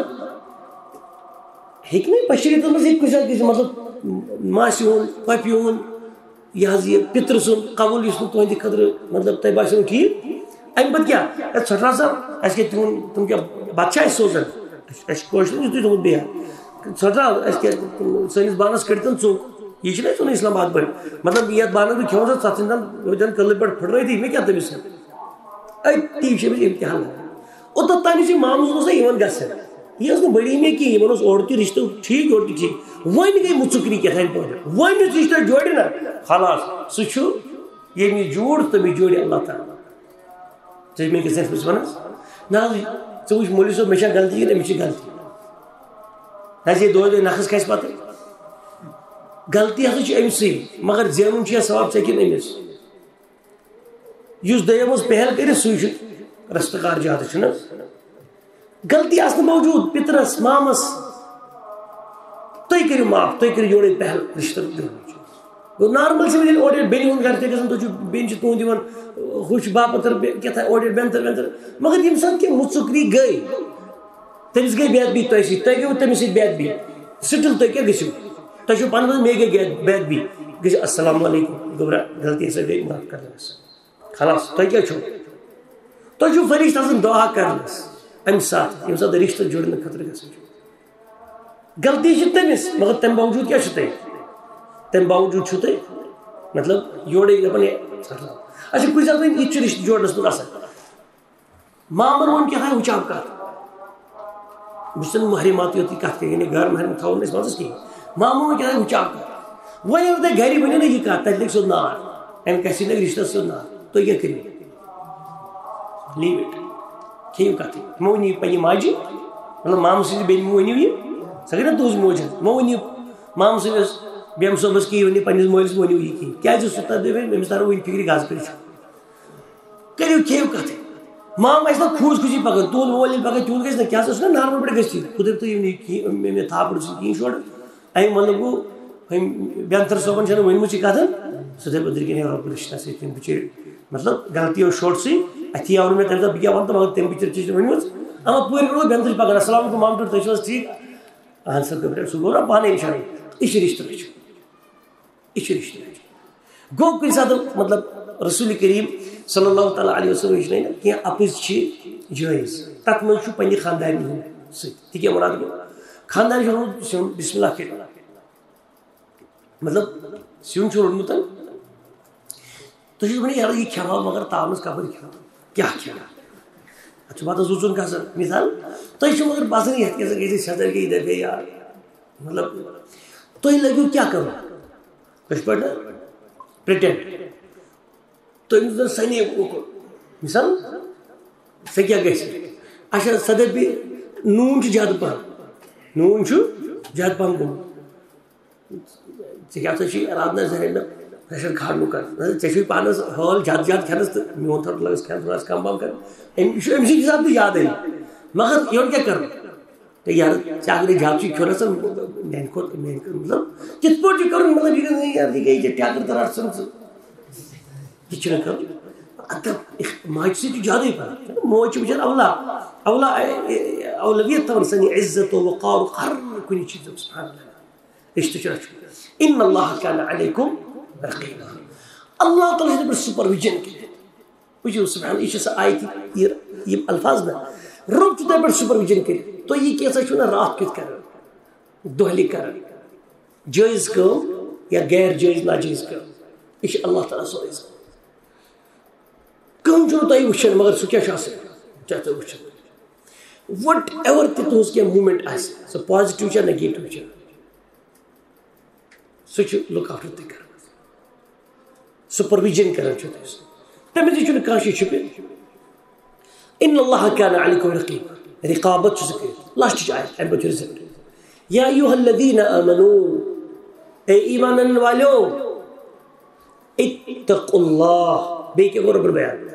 ہیٚکہِ نہٕ بشریتَس منٛز ہیٚکہِ کُنہِ ساتہٕ گٔژھِتھ مطلب ماسہِ ہُنٛد پۄپھِ ہُنٛد یہِ حظ یہِ پِترٕ سُنٛد قبوٗل یُس نہٕ تُہنٛدِ خٲطرٕ مطلب تۄہہِ باسیو نہٕ ٹھیٖک اَمہِ پَتہٕ کیٛاہ ژھٹرا صٲب اَسہِ کیٛاہ تِہُنٛد تِم کیٛاہ بَتہٕ چھا اَسہِ سوزان اَسہِ کٲشرٮ۪ن چھُ تُہۍ تھوٚمُت بیٚیہِ ژھٹرا اَسہِ کیٛاہ سٲنِس بانَس کٔڑۍتَن ژوٚک یہِ چھُنہ اَسہِ وَنان اِسلام آباد پٲٹھۍ مطلب یَتھ بانَس بہٕ کھٮ۪وان چھُس تَتھ ژھٕنۍ ہوٚتٮ۪ن کٔدلہٕ پٮ۪ٹھ پھٕٹرٲیتھٕے مےٚ کیٛاہ تٔمِس سۭتۍ أتی چھِ أمِس اِمتِحان اوٚتَتھ تانۍ چھِ ماموٗس اوس نہ یِوان گژھان یہِ ٲس نہٕ بٔڑی مےٚ کِہیٖنۍ یِمن اوس اورٕ تہِ رِشتہٕ ٹھیٖک یورٕ تہِ ٹھیٖک وۄنۍ گٔے مُژُکری کیٛاہ تانۍ پٲٹھۍ وۄنۍ یُس رِشتہٕ جوڑِ نہ خلاص سُہ چھُ ییٚمہِ جوڑ تٔمِس جوڑِ اللہ تعالیٰ ژٕ چھِ مےٚ کِس أمِس وَنان نہ حظ ژٕ وٕچھ مولوی صٲب مےٚ چھا غلطی کِنہٕ أمِس چھِ غلطی نہ حظ یہِ دۄہے نَکھَس کھسہِ پَتہٕ غلطی ہسا چھِ أمۍ سٕے مگر زینُن چھُ یا ثواب ژےٚ کِنہٕ أمِس یُس دٔیِم اوس پہل کٔرِتھ سُے چھُ رستہٕ زیادٕ چھُنہ غلطی آسنہٕ موجوٗد پِترَس مامَس تُہۍ کٔرِو معاف تُہۍ کٔرِو یورَے پہل رِشتہٕ دِنٕچ گوٚو نارمل چھِ ییٚلہِ اورٕ یورٕ بیٚنہِ ہُنٛد گرٕ تہِ گژھان تُہۍ چھُو بیٚنہِ چھِ تُہُنٛد یِوان ہُہ چھُ باپتر کیٛاہ تھانۍ اورٕ یورٕ بٮ۪نتر وٮ۪نتر مگر ییٚمہِ ساتہٕ کہِ مُژُکری گٔے تٔمِس گٔے بے ادبی تۄہہِ سۭتۍ تۄہہِ گٔیوٕ تٔمِس سۭتۍ بے ادبی سٹل تُہۍ کیٛاہ گٔژھِو تۄہہِ چھُو پانہٕ ؤنۍ مے گٔے بے ادبی گٔژھِو السلام علیکُم گوٚبرا غلطی ہسا گٔے معاف کرنس خلاص تۄہہِ کیٛاہ چھُو تۄہہِ چھُو فرشتہٕ آسان دعا کرنس اَمہِ ساتہٕ ییٚمہِ ساتہٕ رِشتہٕ جُڑنہٕ خٲطرٕ گژھان چھُ غلطی چھِ تٔمِس مگر تَمہِ باوجوٗد کیٛاہ چھُو تۄہہِ تَمہِ باوجوٗد چھُو تۄہہِ مطلب یورے دَپان اچھا کُنہِ ساتہٕ وۄنۍ یہِ تہِ چھُ رِشتہٕ جوڑنس منٛز آسان مامن ووٚن کیٛاہ تانۍ وٕچھو کتھ بہٕ چھُس محرِمات یوت یہِ کتھ کٔرِتھ یعنی غٲر محرِم تھاوو نہٕ أسۍ منٛزس کِہیٖنۍ مامن ووٚن کیٛاہ تانۍ وٕچھو کتھ وۄنۍ اگر تۄہہِ گرِ ؤنِو نا یہِ کتھ تتہِ لگہِ سیوٚد نار اَمہِ گژھِ لگہِ رِشتس سیوٚد نار تُہۍ کیٛاہ کٔرِو لیٖو اِٹ کھیٚیِو کتھ مہ ؤنِو یہِ پننہِ ماجہِ مطلب مامہٕ سٕنٛزِ بیٚنہِ مہ ؤنِو یہِ سۄ گٔے نا تُہٕنٛز موج مہ ؤنِو مامہٕ سٕنٛدِس بیٚمہٕ صٲبس کِہیٖنۍ ؤنِو پننِس مٲلِس ؤنِو یہِ کِہیٖنۍ کیٛازِ سُہ تتھ دپہِ أمِس ترو وٕنہِ فِکرِ گز کٔرِتھ کٔرِو کھیٚیِو کتھ مام آسہِ نا خوٗش خوشی پکان تُہُنٛد مول ییٚلہِ پکان تیوٗت گژھِ نا کیٛاہ اوس نا نارمل پٲٹھۍ گژھِ خُدا تُہۍ یِم نہٕ کِہیٖنۍ مےٚ تھاپڑ سُہ کِہیٖنۍ شورٕ اَمہِ مطلب گوٚو أمۍ بینتھر صٲبن چھنہٕ ؤنمٕژ یہِ کتھ سُہ دپہِ أدرِ کِنۍ رۄب رِشتہ سۭتۍ تِم بِچٲرۍ مطلب غلطی اوس شورسٕے اَتھی آو نہٕ مےٚ تمہِ دۄہ بہٕ کیٛاہ وَنہٕ تہٕ مگر تٔمۍ بِچٲرۍ چھِ ؤنمٕژ اما پوٗرٕ گوٚو بینتھٕر پکان السلام علیکُم مام تُہۍ چھِو حظ ٹھیٖک اہن سا گوٚبرا سُہ گوٚو نا پانے اِنشاء یہِ چھُ رِشتہٕ رٕچھُن یہِ چھُ رِشتہٕ رٕچھُن گوٚو کُنہِ ساتہٕ مطلب رسوٗلِ کریم صلی اللہ تعالیٰ علیہ وسلم ہیٚچھنٲے نہ کینٛہہ اَپٕز چھِ جٲیز تتھ منٛز چھُ پننہِ خاندارنہِ ہُنٛد سۭتۍ تہِ کیٛاہ مراد گوٚو خاندارنہِ چھُ روٚنمُت سیُن بسم اللہ کٔرِتھ مطلب سیُن چھُ روٚنمُت تُہۍ چھِو ونان یارٕ یہِ کھٮ۪مہو مگر تاونس کپٲرۍ کھٮ۪مہو کیٛاہ کھٮ۪مہو اتھ چھُ بتس 2 ژوٗن کھسان مثال تُہۍ چھِو مگر باسان یتھ کیٛاہ سا گژھِ سیٚزر گٔے دپے یار مطلب تُہۍ لٲگِو کیٛاہ کرُن کٲشِر پٲٹھۍ نا پرٹینڈ تُہۍ زن سنے اوکُن مثال سۄ کیٛاہ گژھِ اچھا سۄ دپہِ نوٗن چھُ زیادٕ پہم نوٗن چھُ زیادٕ پہم گوٚمُت ژےٚ کیٛاہ سا چھُے ارادٕ نہ ذہن نہٕ پریشر کھالنُک ژےٚ چھُے پانس حال زیادٕ زیادٕ کھٮ۪نس تہٕ میون تھوڑا لگس کھٮ۪ن تھوڑا کم پہم کرُن یہِ چھُ أمۍ سٕنٛدِ حسابہٕ تہِ یادٕے مگر یورٕ کیٛاہ کرُن تہٕ یارٕ ژےٚ اگرے زیادٕ چھُے کھیوٚن آسان میانہِ کھۄتہٕ مطلب کِتھ پٲٹھۍ چھُ کرُن مطلب یہِ گژھِ یار یہِ گٔے ژےٚ ٹٮ۪کر تہٕ رٹ ژٕ یہِ چھُنہٕ کرُن ماجہِ سۭتۍ چھُ زیادٕے پہن موج چھِ بِچٲر اولا اولا اولویت تھاوان سانہِ عزت و وقارُک ہر کُنہِ چیٖزُک سبحان اللہ رِشتہٕ چھُ رچھُن اِن اللہ کان علیکُم رقیبا اللہ تعالیٰ چھُ پٮ۪ٹھ سُپروِجن کٔرِتھ وٕچھِو سبحان یہِ چھِ سۄ آیت یِم الفاظ نا رۄب چھُ تۄہہِ پٮ۪ٹھ سُپروِجن کٔرِتھ تُہۍ یہِ کیٛاہ سا چھُو نا راتھ کیُتھ کران دۄہلہِ کران جٲیز کٲم یا غیر جٲیز ناجٲیز کٲم یہِ چھِ اللہ تعالیٰ سورُے زانان کٲم چھُنہٕ تۄہہِ وٕچھان مگر سُہ کیٛاہ چھُ آسان چھا تۄہہِ وٕچھان وٹ ایور تہِ تُہٕنٛز کینٛہہ موٗمینٹ آسہِ سۄ پازِٹِو چھا نگیٹِو چھا سُہ چھُ لُک آفٹر تہِ کران سُپروِجن کران چھُ تۄہہِ سُہ تٔمِس تہِ چھُنہٕ کانٛہہ شے چھُپِتھ اِن اللہ کان علیکُم رقیب رقابت چھُ سُہ کٔرِتھ لاسٹٕچ آیت اَمہِ پتہٕ چھُ رِزلٹ یا ایُہا الذیٖنَ آمَنوٗ اے ایمان اَنن والیو اتقوا اللہ بیٚیہِ کیٛاہ گوٚو رۄبن بیان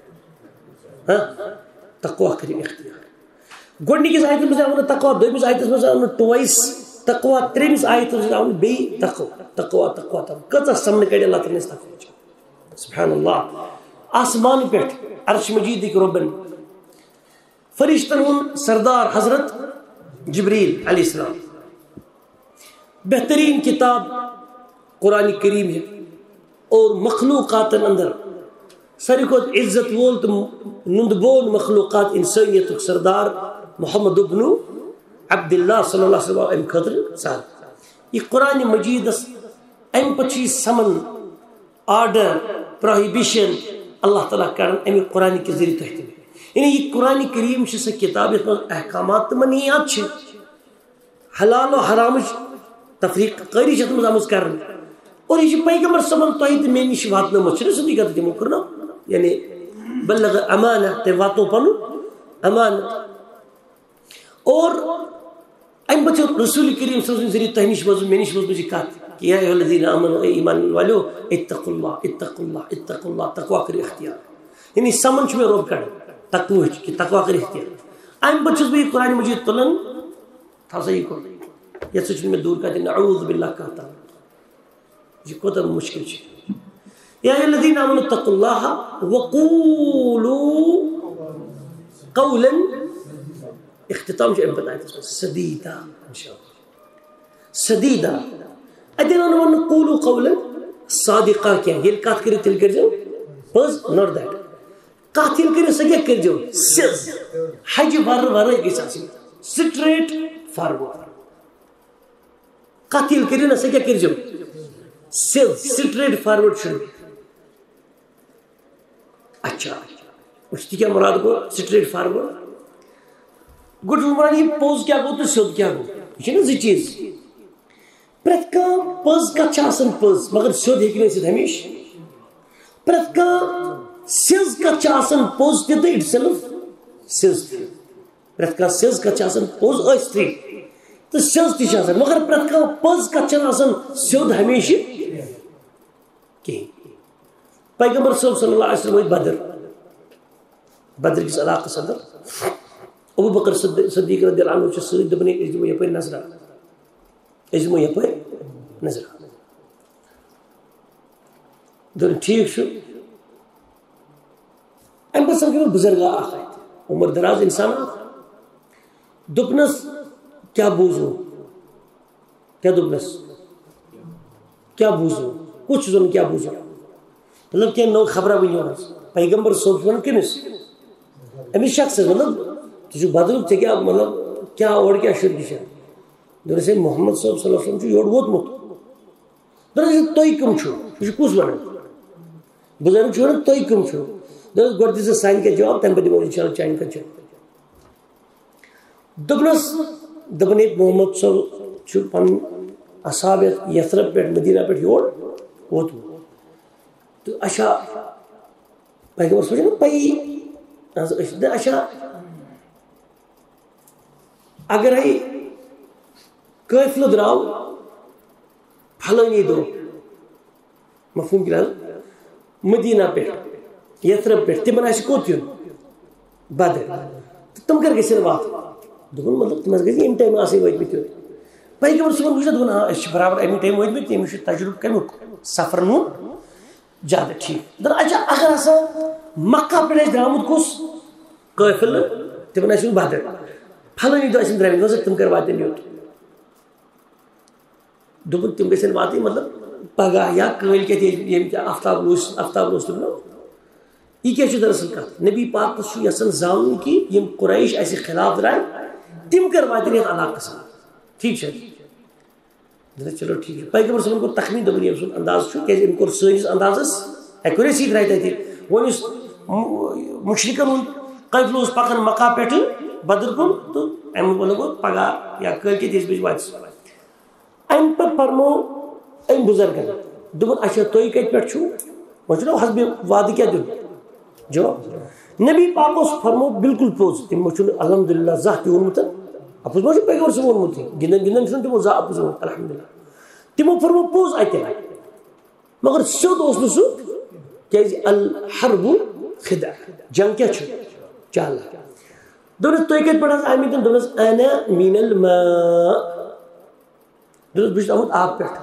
تقوا کٔرِو اختیار گۄڈنِکِس آیتس منٛز آو نہٕ تقوا دوٚیمِس آیتس منٛز آو نہٕ ٹویس تقوا ترٛیمِس آیتس منٛز آو نہٕ بیٚیہِ تقوا کۭژاہ سمنہٕ کڑِ اللہ تعالیٰ تقوا سبحان اللہ آسمان پٮ۪ٹھ عرش مجیٖدٕکۍ رۄبن فرشتن ہُنٛد سردار حضرت جبریٖل علیہ السلام بہتریٖن کِتاب قرآنِ کریم ہے اور مخلوقاتن اندر ساروی کھۄتہٕ عزت وول تہٕ نُنٛد بول مخلوقات انسٲنیتُک سردار محمد بن عبداللہ صلی اللہ علیہ وسلم امہِ خٲطرٕ سہل یہِ قرآنِ مجیٖدس امہِ پتہٕ چھُ یہِ سمن آرڈر پروہِبِشن اللہ تعالیٰ کران امہِ قرآنہِ کہِ ذٔریعہٕ تۄہہِ تہِ یعنی یہِ قرآنِ کریم چھِ سۄ کِتاب یتھ منٛز احکامات تہٕ منیات چھِ حلال و حرامٕچ تفریٖق کٲری چھِ اتھ منٛز آمٕژ کرنہٕ اور یہِ چھِ پیغمبر صٲبن تۄہہِ تہٕ مےٚ نِش واتنٲومٕژ چھِنہ صدیٖقت تِمو کوٚر نا یعنی بلغ امانہ تٔمۍ واتنو پنُن امانہ اور امہِ پتہٕ چھِ رسول کریم صلی اللہ علیہ وسلم ذٔریعہٕ تۄہہِ نِش مےٚ نِش وٲژمٕژ یہِ کتھ کہ یا ایُہا الذیٖنَ آمَنوٗ اے ایمان والیو اتقوا اللہ اتقوا اللہ اتقوا اللہ تقوا کٔرِو اختیار یعنی سمن میں روب کڑ تقوی کہ تقوا کر اختیار ام پتہ چھس بہ قرآن مجید تلن تھا صحیح کو یہ سچ میں دور کرتے نعوذ باللہ کہتا یہ کوتا مشکل ہے یا ایھا الذین آمنوا اتقوا اللہ وقولوا قولا اختتام جو بتایا سدیدا انشاءاللہ سدیدا ادنا ون قولوا قولا صادقا کیا یہ کات کرے تل کر جو بس ناٹ دیٹ قاتل کرے سگے کر جو سز حج ور کی ساسی سٹریٹ فارورڈ قاتل کرے نہ سگے کر جو سز سٹریٹ فارورڈ شروع اچھا اس کی کیا مراد کو سٹریٹ فارورڈ گڈ مراد یہ پوز کیا گو تو سود کیا گو یہ نا زی چیز پرت کا پز کا چاسن پز مگر سود ہیکنے سے ہمیش پرت کا سز کا چاسن پز تے اٹ سیلف سز پرت کا سز کا چاسن پز استری تو سز تی چاسن مگر پرت کا پز کا چاسن سود ہمیش کی پیغمبر صلی اللہ علیہ وسلم بدر کس علاقہ صدر ابو بکر صدیق رضی اللہ عنہ چھ سید دبنے اجمو یپر نظر اجمو یپر نظر دون ٹھیک شو ام بس کہ بزرگ آخ عمر دراز انسان دپنس کیا بوزو کیا دپنس کیا بوزو کچھ زن کیا بوزو مطلب کیا نو خبرہ ونیو پیغمبر صلی اللہ علیہ وسلم کنس امی شخص مطلب جو بدل تھے کیا مطلب کیا اور کیا شرک ہے درسے محمد صلی اللہ علیہ وسلم جو یوڑ ووت مت درسے توئی کم چھو یہ کس ونن بزرگ چھو نا توئی کم چھو درس گوڑ سے سائن کے جواب تم بدی بول انشاءاللہ چائن کا چھ دبنس دبنیت محمد صلی اللہ علیہ وسلم چھو پن اصحاب یثرب پیٹ مدینہ پیٹ یوڑ ووت تو اشا پیغمبر سوچے نا پئی اشا اگر ہے قافلہ دراو پھلانی دو مفہوم کیا مدینہ پہ یثرب پہ تمن آس کوت یون بدر تم کر گژھن وات دپن مطلب تم گژھِ امہِ ٹایمہٕ آسٕنۍ وٲتمٕتۍ پیغمبر صٲبن وٕچھ دپن ہاں أسۍ چھِ برابر امہِ ٹایمہٕ وٲتمٕتۍ تٔمِس چھُ تجربہٕ کمیُک سفرن ہُنٛد زیادٕ ٹھیٖک دپن اچھا اگر ہسا مکہ پٮ۪ٹھ آسہِ درٛامُت کُس قٲفلہٕ تمن آسہِ یُن بدر پھلٲنی دۄہ ٲسِن درٛامٕتۍ وۄنۍ تِم کر واتن یوت دوٚپُن تِم گژھن واتٕنۍ مطلب پگاہ یا کٲلۍ کٮ۪تھ ییٚمہِ کیٛاہ آفتاب روز تِم یہ کیا دراصل کت نبی پاک چھُ یژھان زانُن کہ یم قریش اسہِ خلاف درٛاے تِم کر واتن یتھ علاقس ٹھیک چھا چلو ٹھیک ہے پیغمبر صلی اللہ علیہ وسلم کو تخمین دپن ییٚمہِ سُنٛد انداز چھُ کیٛازِ أمۍ کوٚر سٲنِس اندازس ایکوریسی درٛاے تتہِ وۄنۍ یُس مُشرکن ہُنٛد قٲفلہٕ اوس پکان مکہ پٮ۪ٹھٕ بدر کُن تو امہِ ووٚن گوٚو پگاہ یا کٲلۍ کٮ۪تھ یژِ بجہِ واتہِ سُہ امہِ پتہٕ فرمو أمۍ بُزرگن دوٚپُن اچھا تُہۍ کتہِ پٮ۪ٹھ چھُو وۄنۍ چھُنہ حسبِ وعدٕ کیٛاہ دیُن جواب نبی پاک اوس فرمو بالکل پوٚز تٔمۍ چھُنہٕ الحمدللہ زانٛہہ تہِ ووٚنمُت اپُز ما چھُ پیغمبر صٲب ووٚنمُت گِنٛدن گِنٛدن چھُنہٕ تِمو زانٛہہ اپُز ووٚنمُت الحمدللہ تِمو فرمو پوٚز اَتہِ مگر سیوٚد اوس نہٕ سُہ کیٛازِ الحرب خدع جنگ کیٛاہ چھُ چالاک دوٚپنس تُہۍ کتہِ پٮ۪ٹھ حظ آمٕتۍ دوٚپنس انا من الماء دوٚپنس بہٕ چھُس آمُت آب پٮ۪ٹھ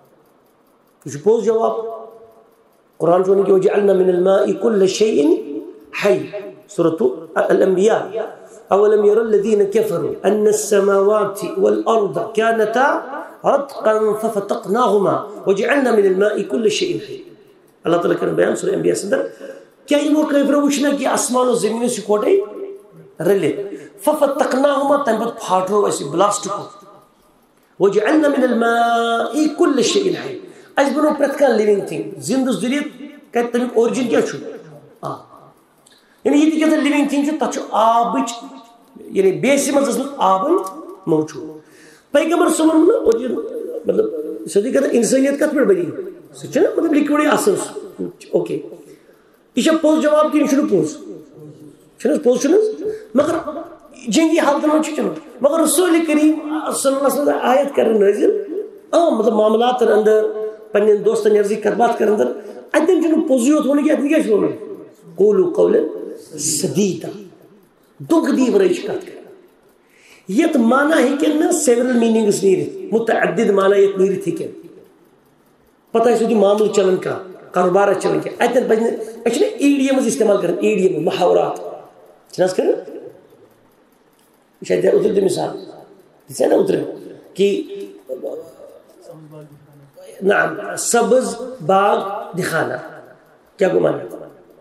یہِ چھُ پوٚز جواب قرآن چھُ ونان کہ وجعلنا من الماء كل شيء حي سورة الأنبياء أولم يرى الذين كفروا أن السماوات والأرض كانتا رتقا ففتقناهما وجعلنا من الماء كل شيء حي اللہ تعالیٰ کرن بیان سورة الأنبياء صدر کیا یمو کافرو وچھنا کہ آسمان و زمین سے کوٹے رلت ففتقناهما تم پت پھاٹرو اسی بلاسٹ کو وجعلنا من الماء كل شيء حي اس بنو پرت کانٛہہ لِونگ تھنگ زندٕ ذریعہ کتہِ تمیُک اورجن کیٛاہ چھُ یعنی یہ تہِ کیٛاہ لِونگ تھنگ چھُ تتھ چھُ آبٕچ یعنی بیسہِ منٛز ٲسمٕژ آبٕنۍ موجوٗد پیغمبر صٲبن مطلب سیودٕے کتھ انسٲنیت کتھ پٮ۪ٹھ بنی سُہ چھُنہ مطلب لِکوِڈٕے آسان اوکے یہ چھا پوٚز جواب کِنہٕ یہِ چھُنہٕ پوٚز چھُنہٕ حظ پوٚز چھُنہٕ حظ مگر جنگی حالتن منٛز چھُ چلان مگر رسول کریم صلی اللہ علیہ وسلم آیت کرن نٲزِل مطلب معاملاتن اندر پنن دوستن عرضی کتھ بات کرن اندر اتن چھُنہٕ پوٚزُے یوت ووٚنُن کینٛہہ اتن کیٛاہ چھُ ووٚنُن قولوا قولا سدیدا دکھ دی ورائے کت کر یت مانا ہیکن سیورل میننگس نیرت متعدد مانا یت نیرت ہیکن پتہ ہے معاملہ چلن کا کاروبار چلن کیا اتن پہ اچھا ایڈیمز استعمال کریں ایڈیم محاورات چھناس کریں شاید اتر دی مثال دیسے نا اتر کہ نعم سبز باغ دکھانا کیا گمانا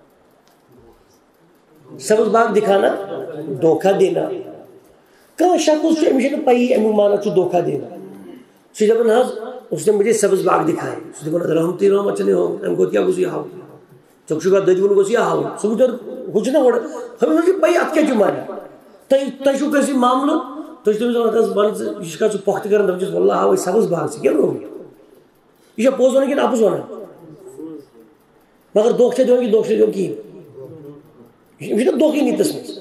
سبز باغ دکھانا دھوکہ دینا کہاں شخص سے مجھے پائی امی مانا تو دھوکہ دینا سیدھا بنا اس نے مجھے سبز باغ دکھائے سیدھا بنا رحمتی رحمت چلے ہوں ہم کو کیا گوزی ہاؤ چکشو کا دجون گوزی ہاؤ سب ادھر کچھ نہ ہوڑا ہمیں مجھے پائی ات کیا جو مانا تیشو کیسی معاملہ تو اس نے بند جس کا پخت کرنا جس واللہ ہاؤ سبز باغ سے کیا روگی یہ پوز ہونے کی اپوز ہونا مگر دوکھتے جو کی دوکھتے جو کی یہ دوکھی نہیں تسمس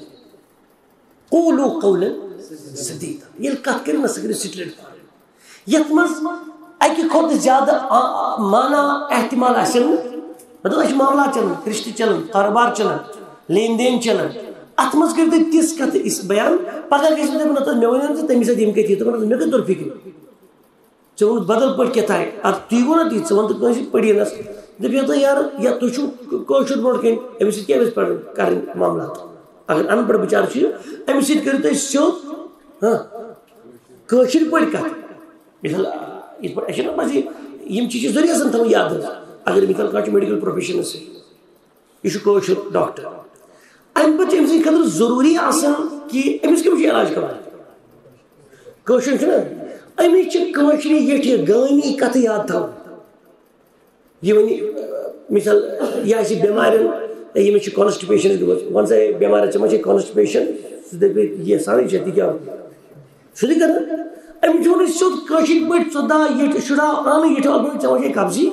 قولوا قولا سدیدا یہ کت کرنا سکر سٹریٹ یتمز اکی خود زیادہ مانا احتمال حاصل مطلب اچھ معاملات چلن رشتہ چلن کاروبار چلن لین دین چلن اتمز کرتے تیس کت اس بیان پگہ کس میں بنا میں ونن تمی سے دیم کتی تو میں کتر فکر چون بدل پٹ کیا تھا اب تی گو نا تی چون تو کسی پڑھی نس دب یہ تو یار یا تو چھو کوشش بڑھ کے امی سے کیا بس پڑھ کریں معاملات اگر ان پڑھ بچار چھ امی سے کرتے سو ہاں کوشش پڑھ کر مثال اس پر ایسا نا بس یم چیز ذریعہ سن تھو یاد ہے اگر مثال کا میڈیکل پروفیشن سے یہ کوشش ڈاکٹر ام پتہ امی سے خاطر ضروری آسان کہ امی کے مجھے علاج کرنا کوشش نا امی چھ کوشش یہ گانی کت یاد تھو یہ ونی مثال یہ بیمار یہ میں کانسٹیپیشن ون سا بیمار ٹھیک کانسٹیپیشن یہ ساری چیتی کیا سہ کرنا ام چون سیود کاشر پہ ژدا یہ شڑا آن یہ ٹھیک قبضی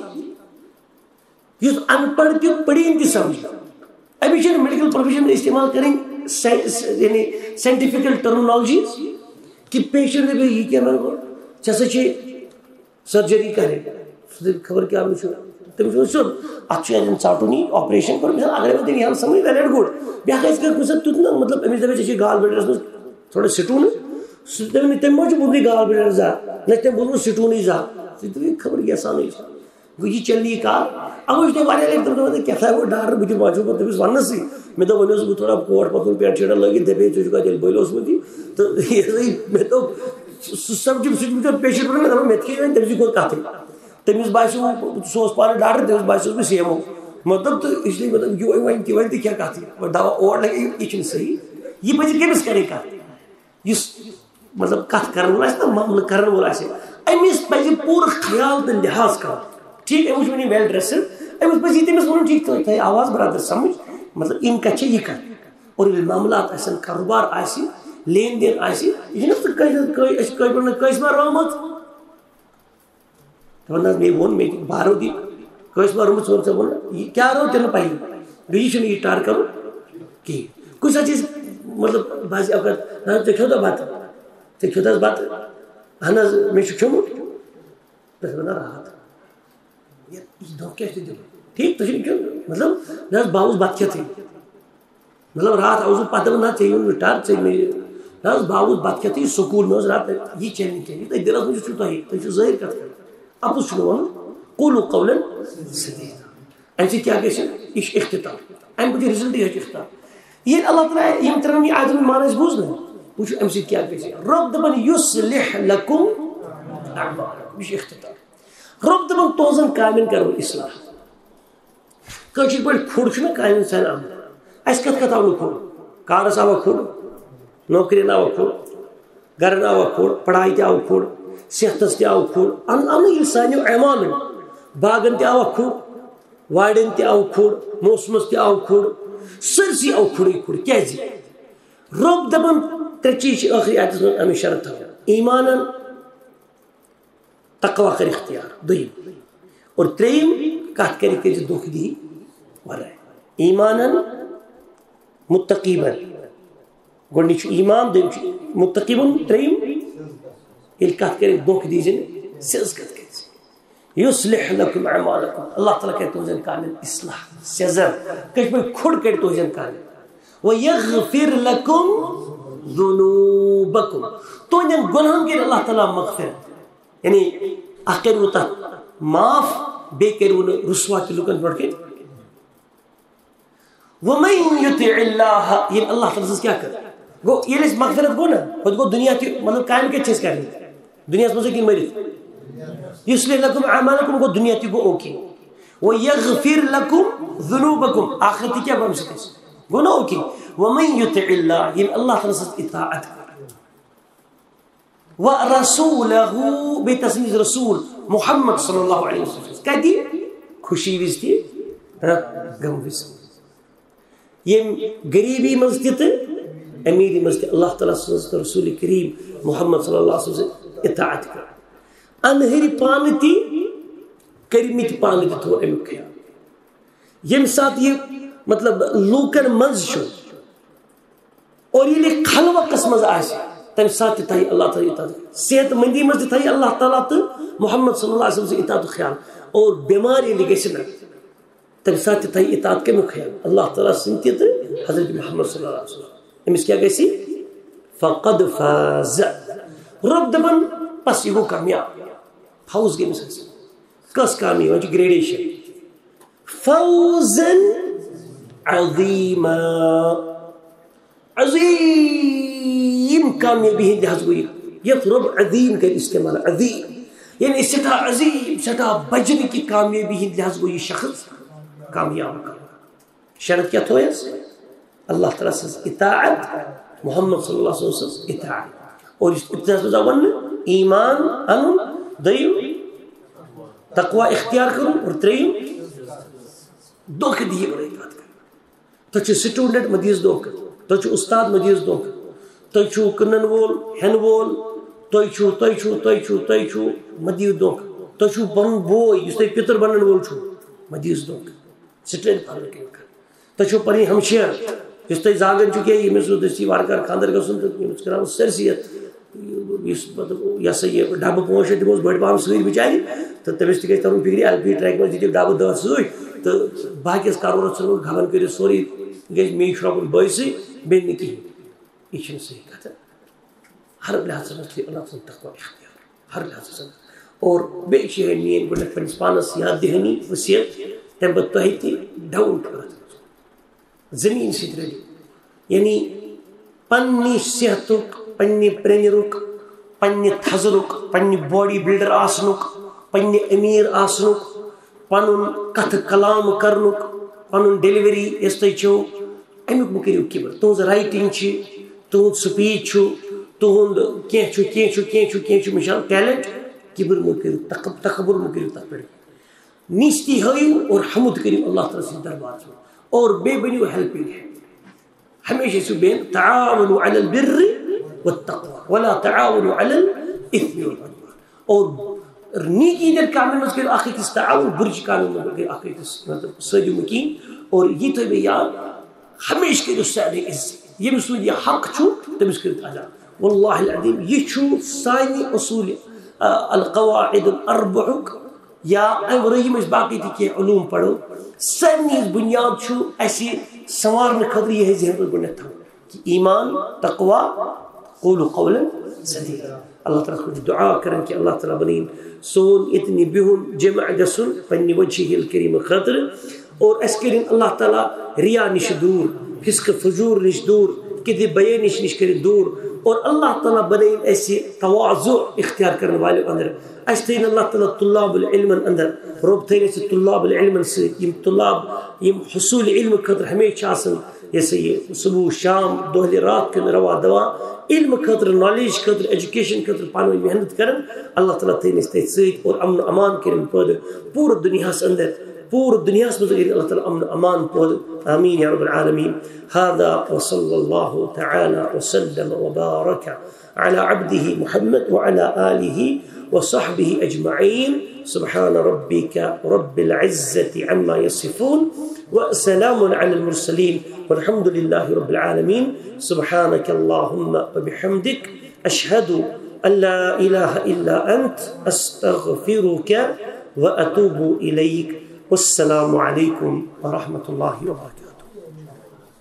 اس ان پڑھ تہ پڑھین تہ سمجھ امی میڈیکل پروفیشن استعمال کریں یعنی سائنٹیفکل ٹرمنالوجیز کہ پیشنٹ دے یہ کیا ٹھیک سرجری کرے خبر کیا تمہیں ات ٹاٹونی آپریشن کر اگر تم یہ سمجھ ویل اینڈ گڈ بیس کر تیت نا مطلب امس دپے گال بلیڈرس مز تھوڑا سٹون تمہ ما بوزن گال بلیڈر زا نہ تم بوزن سٹون زا خبر کیا سان گو یہ چل یہ کار اب اس نے لگے کیا تھا وہ ڈاکٹر بہت ماجو پہ تمس ونس مے دپ ونس بہ تھوڑا کوٹ پتن پینٹ شرٹ لگت دپے ٹھیک تیل بل اوسمت تو مے دپ سمجھ سہ پیشنٹ پہ مے تھی تمس گو کت تمس باسیو سہ پانے ڈاکٹر تمس باسیو بہ سی ایم او مطلب تو اس لیے مطلب یہ ون تہ کیا کت دوا اور لگے یہ صحیح یہ پہ کمس کرے کت اس مطلب کت کرن وول نا معاملہ کرن وول امس پہ پور خیال تو لحاظ کر ٹھیک امس ونی ویل ڈریسڈ امس پہ تمس ون ٹھیک تھے آواز برادر سمجھ مطلب ان کا یہ کر اور معاملات آسن کاروبار آس لین دین آس یہ کس ما رومت مے وون مے بارو دی کس ما رومت ثے وون کیا رو تین پہ بیس یہ ٹار کرو کہ کچھ چیز مطلب بعض اوقات ژے کھیوتھا بت ژے کھیوتھس بت اہن حظ مے کھیومت بس ونان رات یہ دھوکہ کیا دل ٹھیک تھی مطلب نہ باؤس بت کھیت مطلب رات آؤس پتہ نا ژے ٹار ژے نہ باؤس بت کھیت سکول میں رات یہ چل کھیل دلس مجھ تھی ظاہر کت کر اپز ون قولوا قولا سدیدا ام سی کیا گھس یہ اختتام ام پہ رزلٹ یہ اختتام یہ اللہ تعالیٰ یم ترن یہ آیت معنی بوز نا وچ ام سی کیا گھس رب دپن یصلح لکم اعمالکم یہ اختتام رب دپن تہذن کامن کرو اصلاح کشیر پہ کھڑ چھ نا کامن سان آمد اس کت آو کھڑ کارس آوا کھڑ نوکری آوا کھڑ گرن آوا کھڑ پڑھائی تہ آو کھڑ صحتس تہ آو کھڑ ان سانو اعمالن باغن تہ آو کھڑ واڑن تہ آو کھڑ موسمس تہ آو کھڑ سرسی آو کھڑے کھڑ کیازِ رب دپن ترے چیز ٲخری آیتس منٛز امی شرط تھاوان ایمانن تقوا کر اختیار دویم اور تریم کت کر دکھ دی ورائے ایمانن متقیبن گۄڈنیُک چھُ ایمان دوٚیِم چھُ متقیبن تریم ییٚلہِ کتھ کر دکھ دی سیٚز کتھ کر يصلح لكم أعمالكم الله تعالى كتوزن كامل إصلاح سيزر كشبه خود كتوزن كامل ويغفر لكم ذنوبكم تو ان گناہوں کے اللہ تعالی مغفرت یعنی اخر ہوتا معاف بے کرون رسوا کی لوکن پڑھ کے ومن يطع الله یہ اللہ تعالی سے کیا کر گو یہ مغفرت گو نا خود کو دنیا کی مطلب قائم کے چیز کرنی دنیا سے کی مری يصلح لكم اعمالكم کو دنیا کی گو اوکے ويغفر لكم ذنوبكم اخرت کیا بن سکے گو نا اوکے ومن يطع الله یہ اللہ تعالی سے اطاعت ورسوله بتسمية رسول محمد صلى الله عليه وسلم كدي خوشی وزتی غم وز یہ غریبی مزت امیری مزت اللہ تعالی رسول کریم محمد صلی اللہ علیہ وسلم اطاعت کر انہری پانتی کرمت پانتی تو امیک خیال یم ساتھ یہ مطلب لوکن منز شو اور یہ خلوہ قسمز آشی تم ساتھ تائی اللہ تعالی اطاعت صحت مندی مزد تائی اللہ تعالی تو محمد صلی اللہ علیہ وسلم سے اطاعت خیال اور بیماری لگے سنا تم ساتھ تائی اطاعت کے مخیال اللہ تعالی سنتی تو حضرت محمد صلی اللہ علیہ وسلم امس کیا گئی سی فقد فاز رب دبن پس یہ کامیاب فوز گئی مثل سے کس کامیاب وانچہ گریڈیشن فوزن عظیما عظیم کامیابی ہے لحاظ ہوئی یہ رب عظیم کا استعمال عظیم یعنی سٹھا عظیم سٹھا بجن کی کامیابی ہے لحاظ ہوئی شخص کامیاب کا شرط کیا تو ہے اللہ تعالیٰ سے اطاعت محمد صلی اللہ علیہ وسلم اطاعت اور اس ابتداء سے ون ایمان انم دیم تقوی اختیار کرو اور تریم دھوکہ دیے بڑے اطاعت کر تو چھو سٹوڈنٹ مدیز دھوکہ تو چھو استاد مدیز دھوکہ تو چھو کنن وول ہن وول تو چھو مدیز دھوکہ تو چھو بن بوئی جس تے پتر بنن وول چھو مدیز دھوکہ سٹرین پھر کے تو چھو پنی ہمشیر جس تے زاگن چکے یہ مسلو دستی وارکار خاندر کا سنت یہ مسکرام سرسیت یا سے یہ ڈابہ پہنچے دموز بڑھ پام سوئی بچاری تو تمہیں تکے تمہیں فکری ایل پی ٹریک میں جیتے ڈابہ دار سوئی تو باقی اس کارورت سنور گھاون کرے سوری گیج میں شراب البائی سے بین نکی ایشن سے کہتا ہر لحاظ سمجھتے اللہ تعالیٰ تقوی اختیار ہر لحاظ سمجھتے اور بے شہر نین گوڑک پنسپانس یاد دہنی وسیعت تیمبت توہیتی ڈاؤن کرتا زمین سے درلی یعنی پنی صحتک پنی پرینرک پنی تھزرک پنی باڈی بلڈر آسنک پنی امیر آسنک پنن کتھ کلام کرنک پنن ڈیلیوری اس تے چھو امیک مکریو کبر تہذ رائٹنگ چھ تہذ سپیچ چھو تہذ کینچو مثال ٹیلنٹ کبر مکریو تکبر مکریو تک پڑھ نیستی ہوئیو اور حمد کریو اللہ تعالیٰ سے دربار میں اور بے بنیو ہیلپنگ ہے ہمیشہ سے بین تعاونوا علی البر والتقوى ولا تعاونوا علی الاثم والعدوان اور نیکی در کامل مز کرو آخر کس تعاون برج کامل مز کرو آخر کس مطلب سجو مکین اور یہ تو بے یاد ہمیشہ کرو سارے عزت یہ مسئول یہ حق چھو تمس کرو ادا واللہ العظیم یہ چھو سانی اصول القواعد الأربع یا ابراہیم اس باقی تھی کہ علوم پڑھو سرنیز بنیاد چھو ایسی سوارن خطر یہ ہے ذہن پر بنیاد تھا کہ ایمان تقوی قول قولا سدیدا اللہ تعالیٰ کو دعا کریں کہ اللہ تعالیٰ بنین سون اتنی بہن جمع جسن پنی وجہ الکریم خطر اور اس کریں اللہ تعالیٰ ریا نش دور فسق فجور نش دور کدھے بیان نش کریں دور اور اللہ تعالیٰ بنین ایسی تواضع اختیار کرنے والے اندر اشتین اللہ تعالیٰ طلاب العلم اندر رب تین ایسی طلاب العلم سے یم طلاب یم حصول علم قدر ہمیشہ آسن جیسے یہ صبح شام دوہل رات کے روا دوا علم قدر نالج قدر ایجوکیشن قدر پانوی محنت کرن اللہ تعالیٰ تین ایسی سید اور امن امان کرن پود پور دنیا سے اندر پور دنیا سے مزید اللہ تعالیٰ امن امان پود آمین یا رب العالمین هذا وصلى الله تعالى وسلم وبارك على عبده محمد وعلى آله وصحبه أجمعين سبحان ربك رب العزة عما يصفون وسلام على المرسلين والحمد لله رب العالمين سبحانك اللهم وبحمدك أشهد أن لا إله إلا أنت أستغفرك وأتوب إليك والسلام عليكم ورحمة الله وبركاته.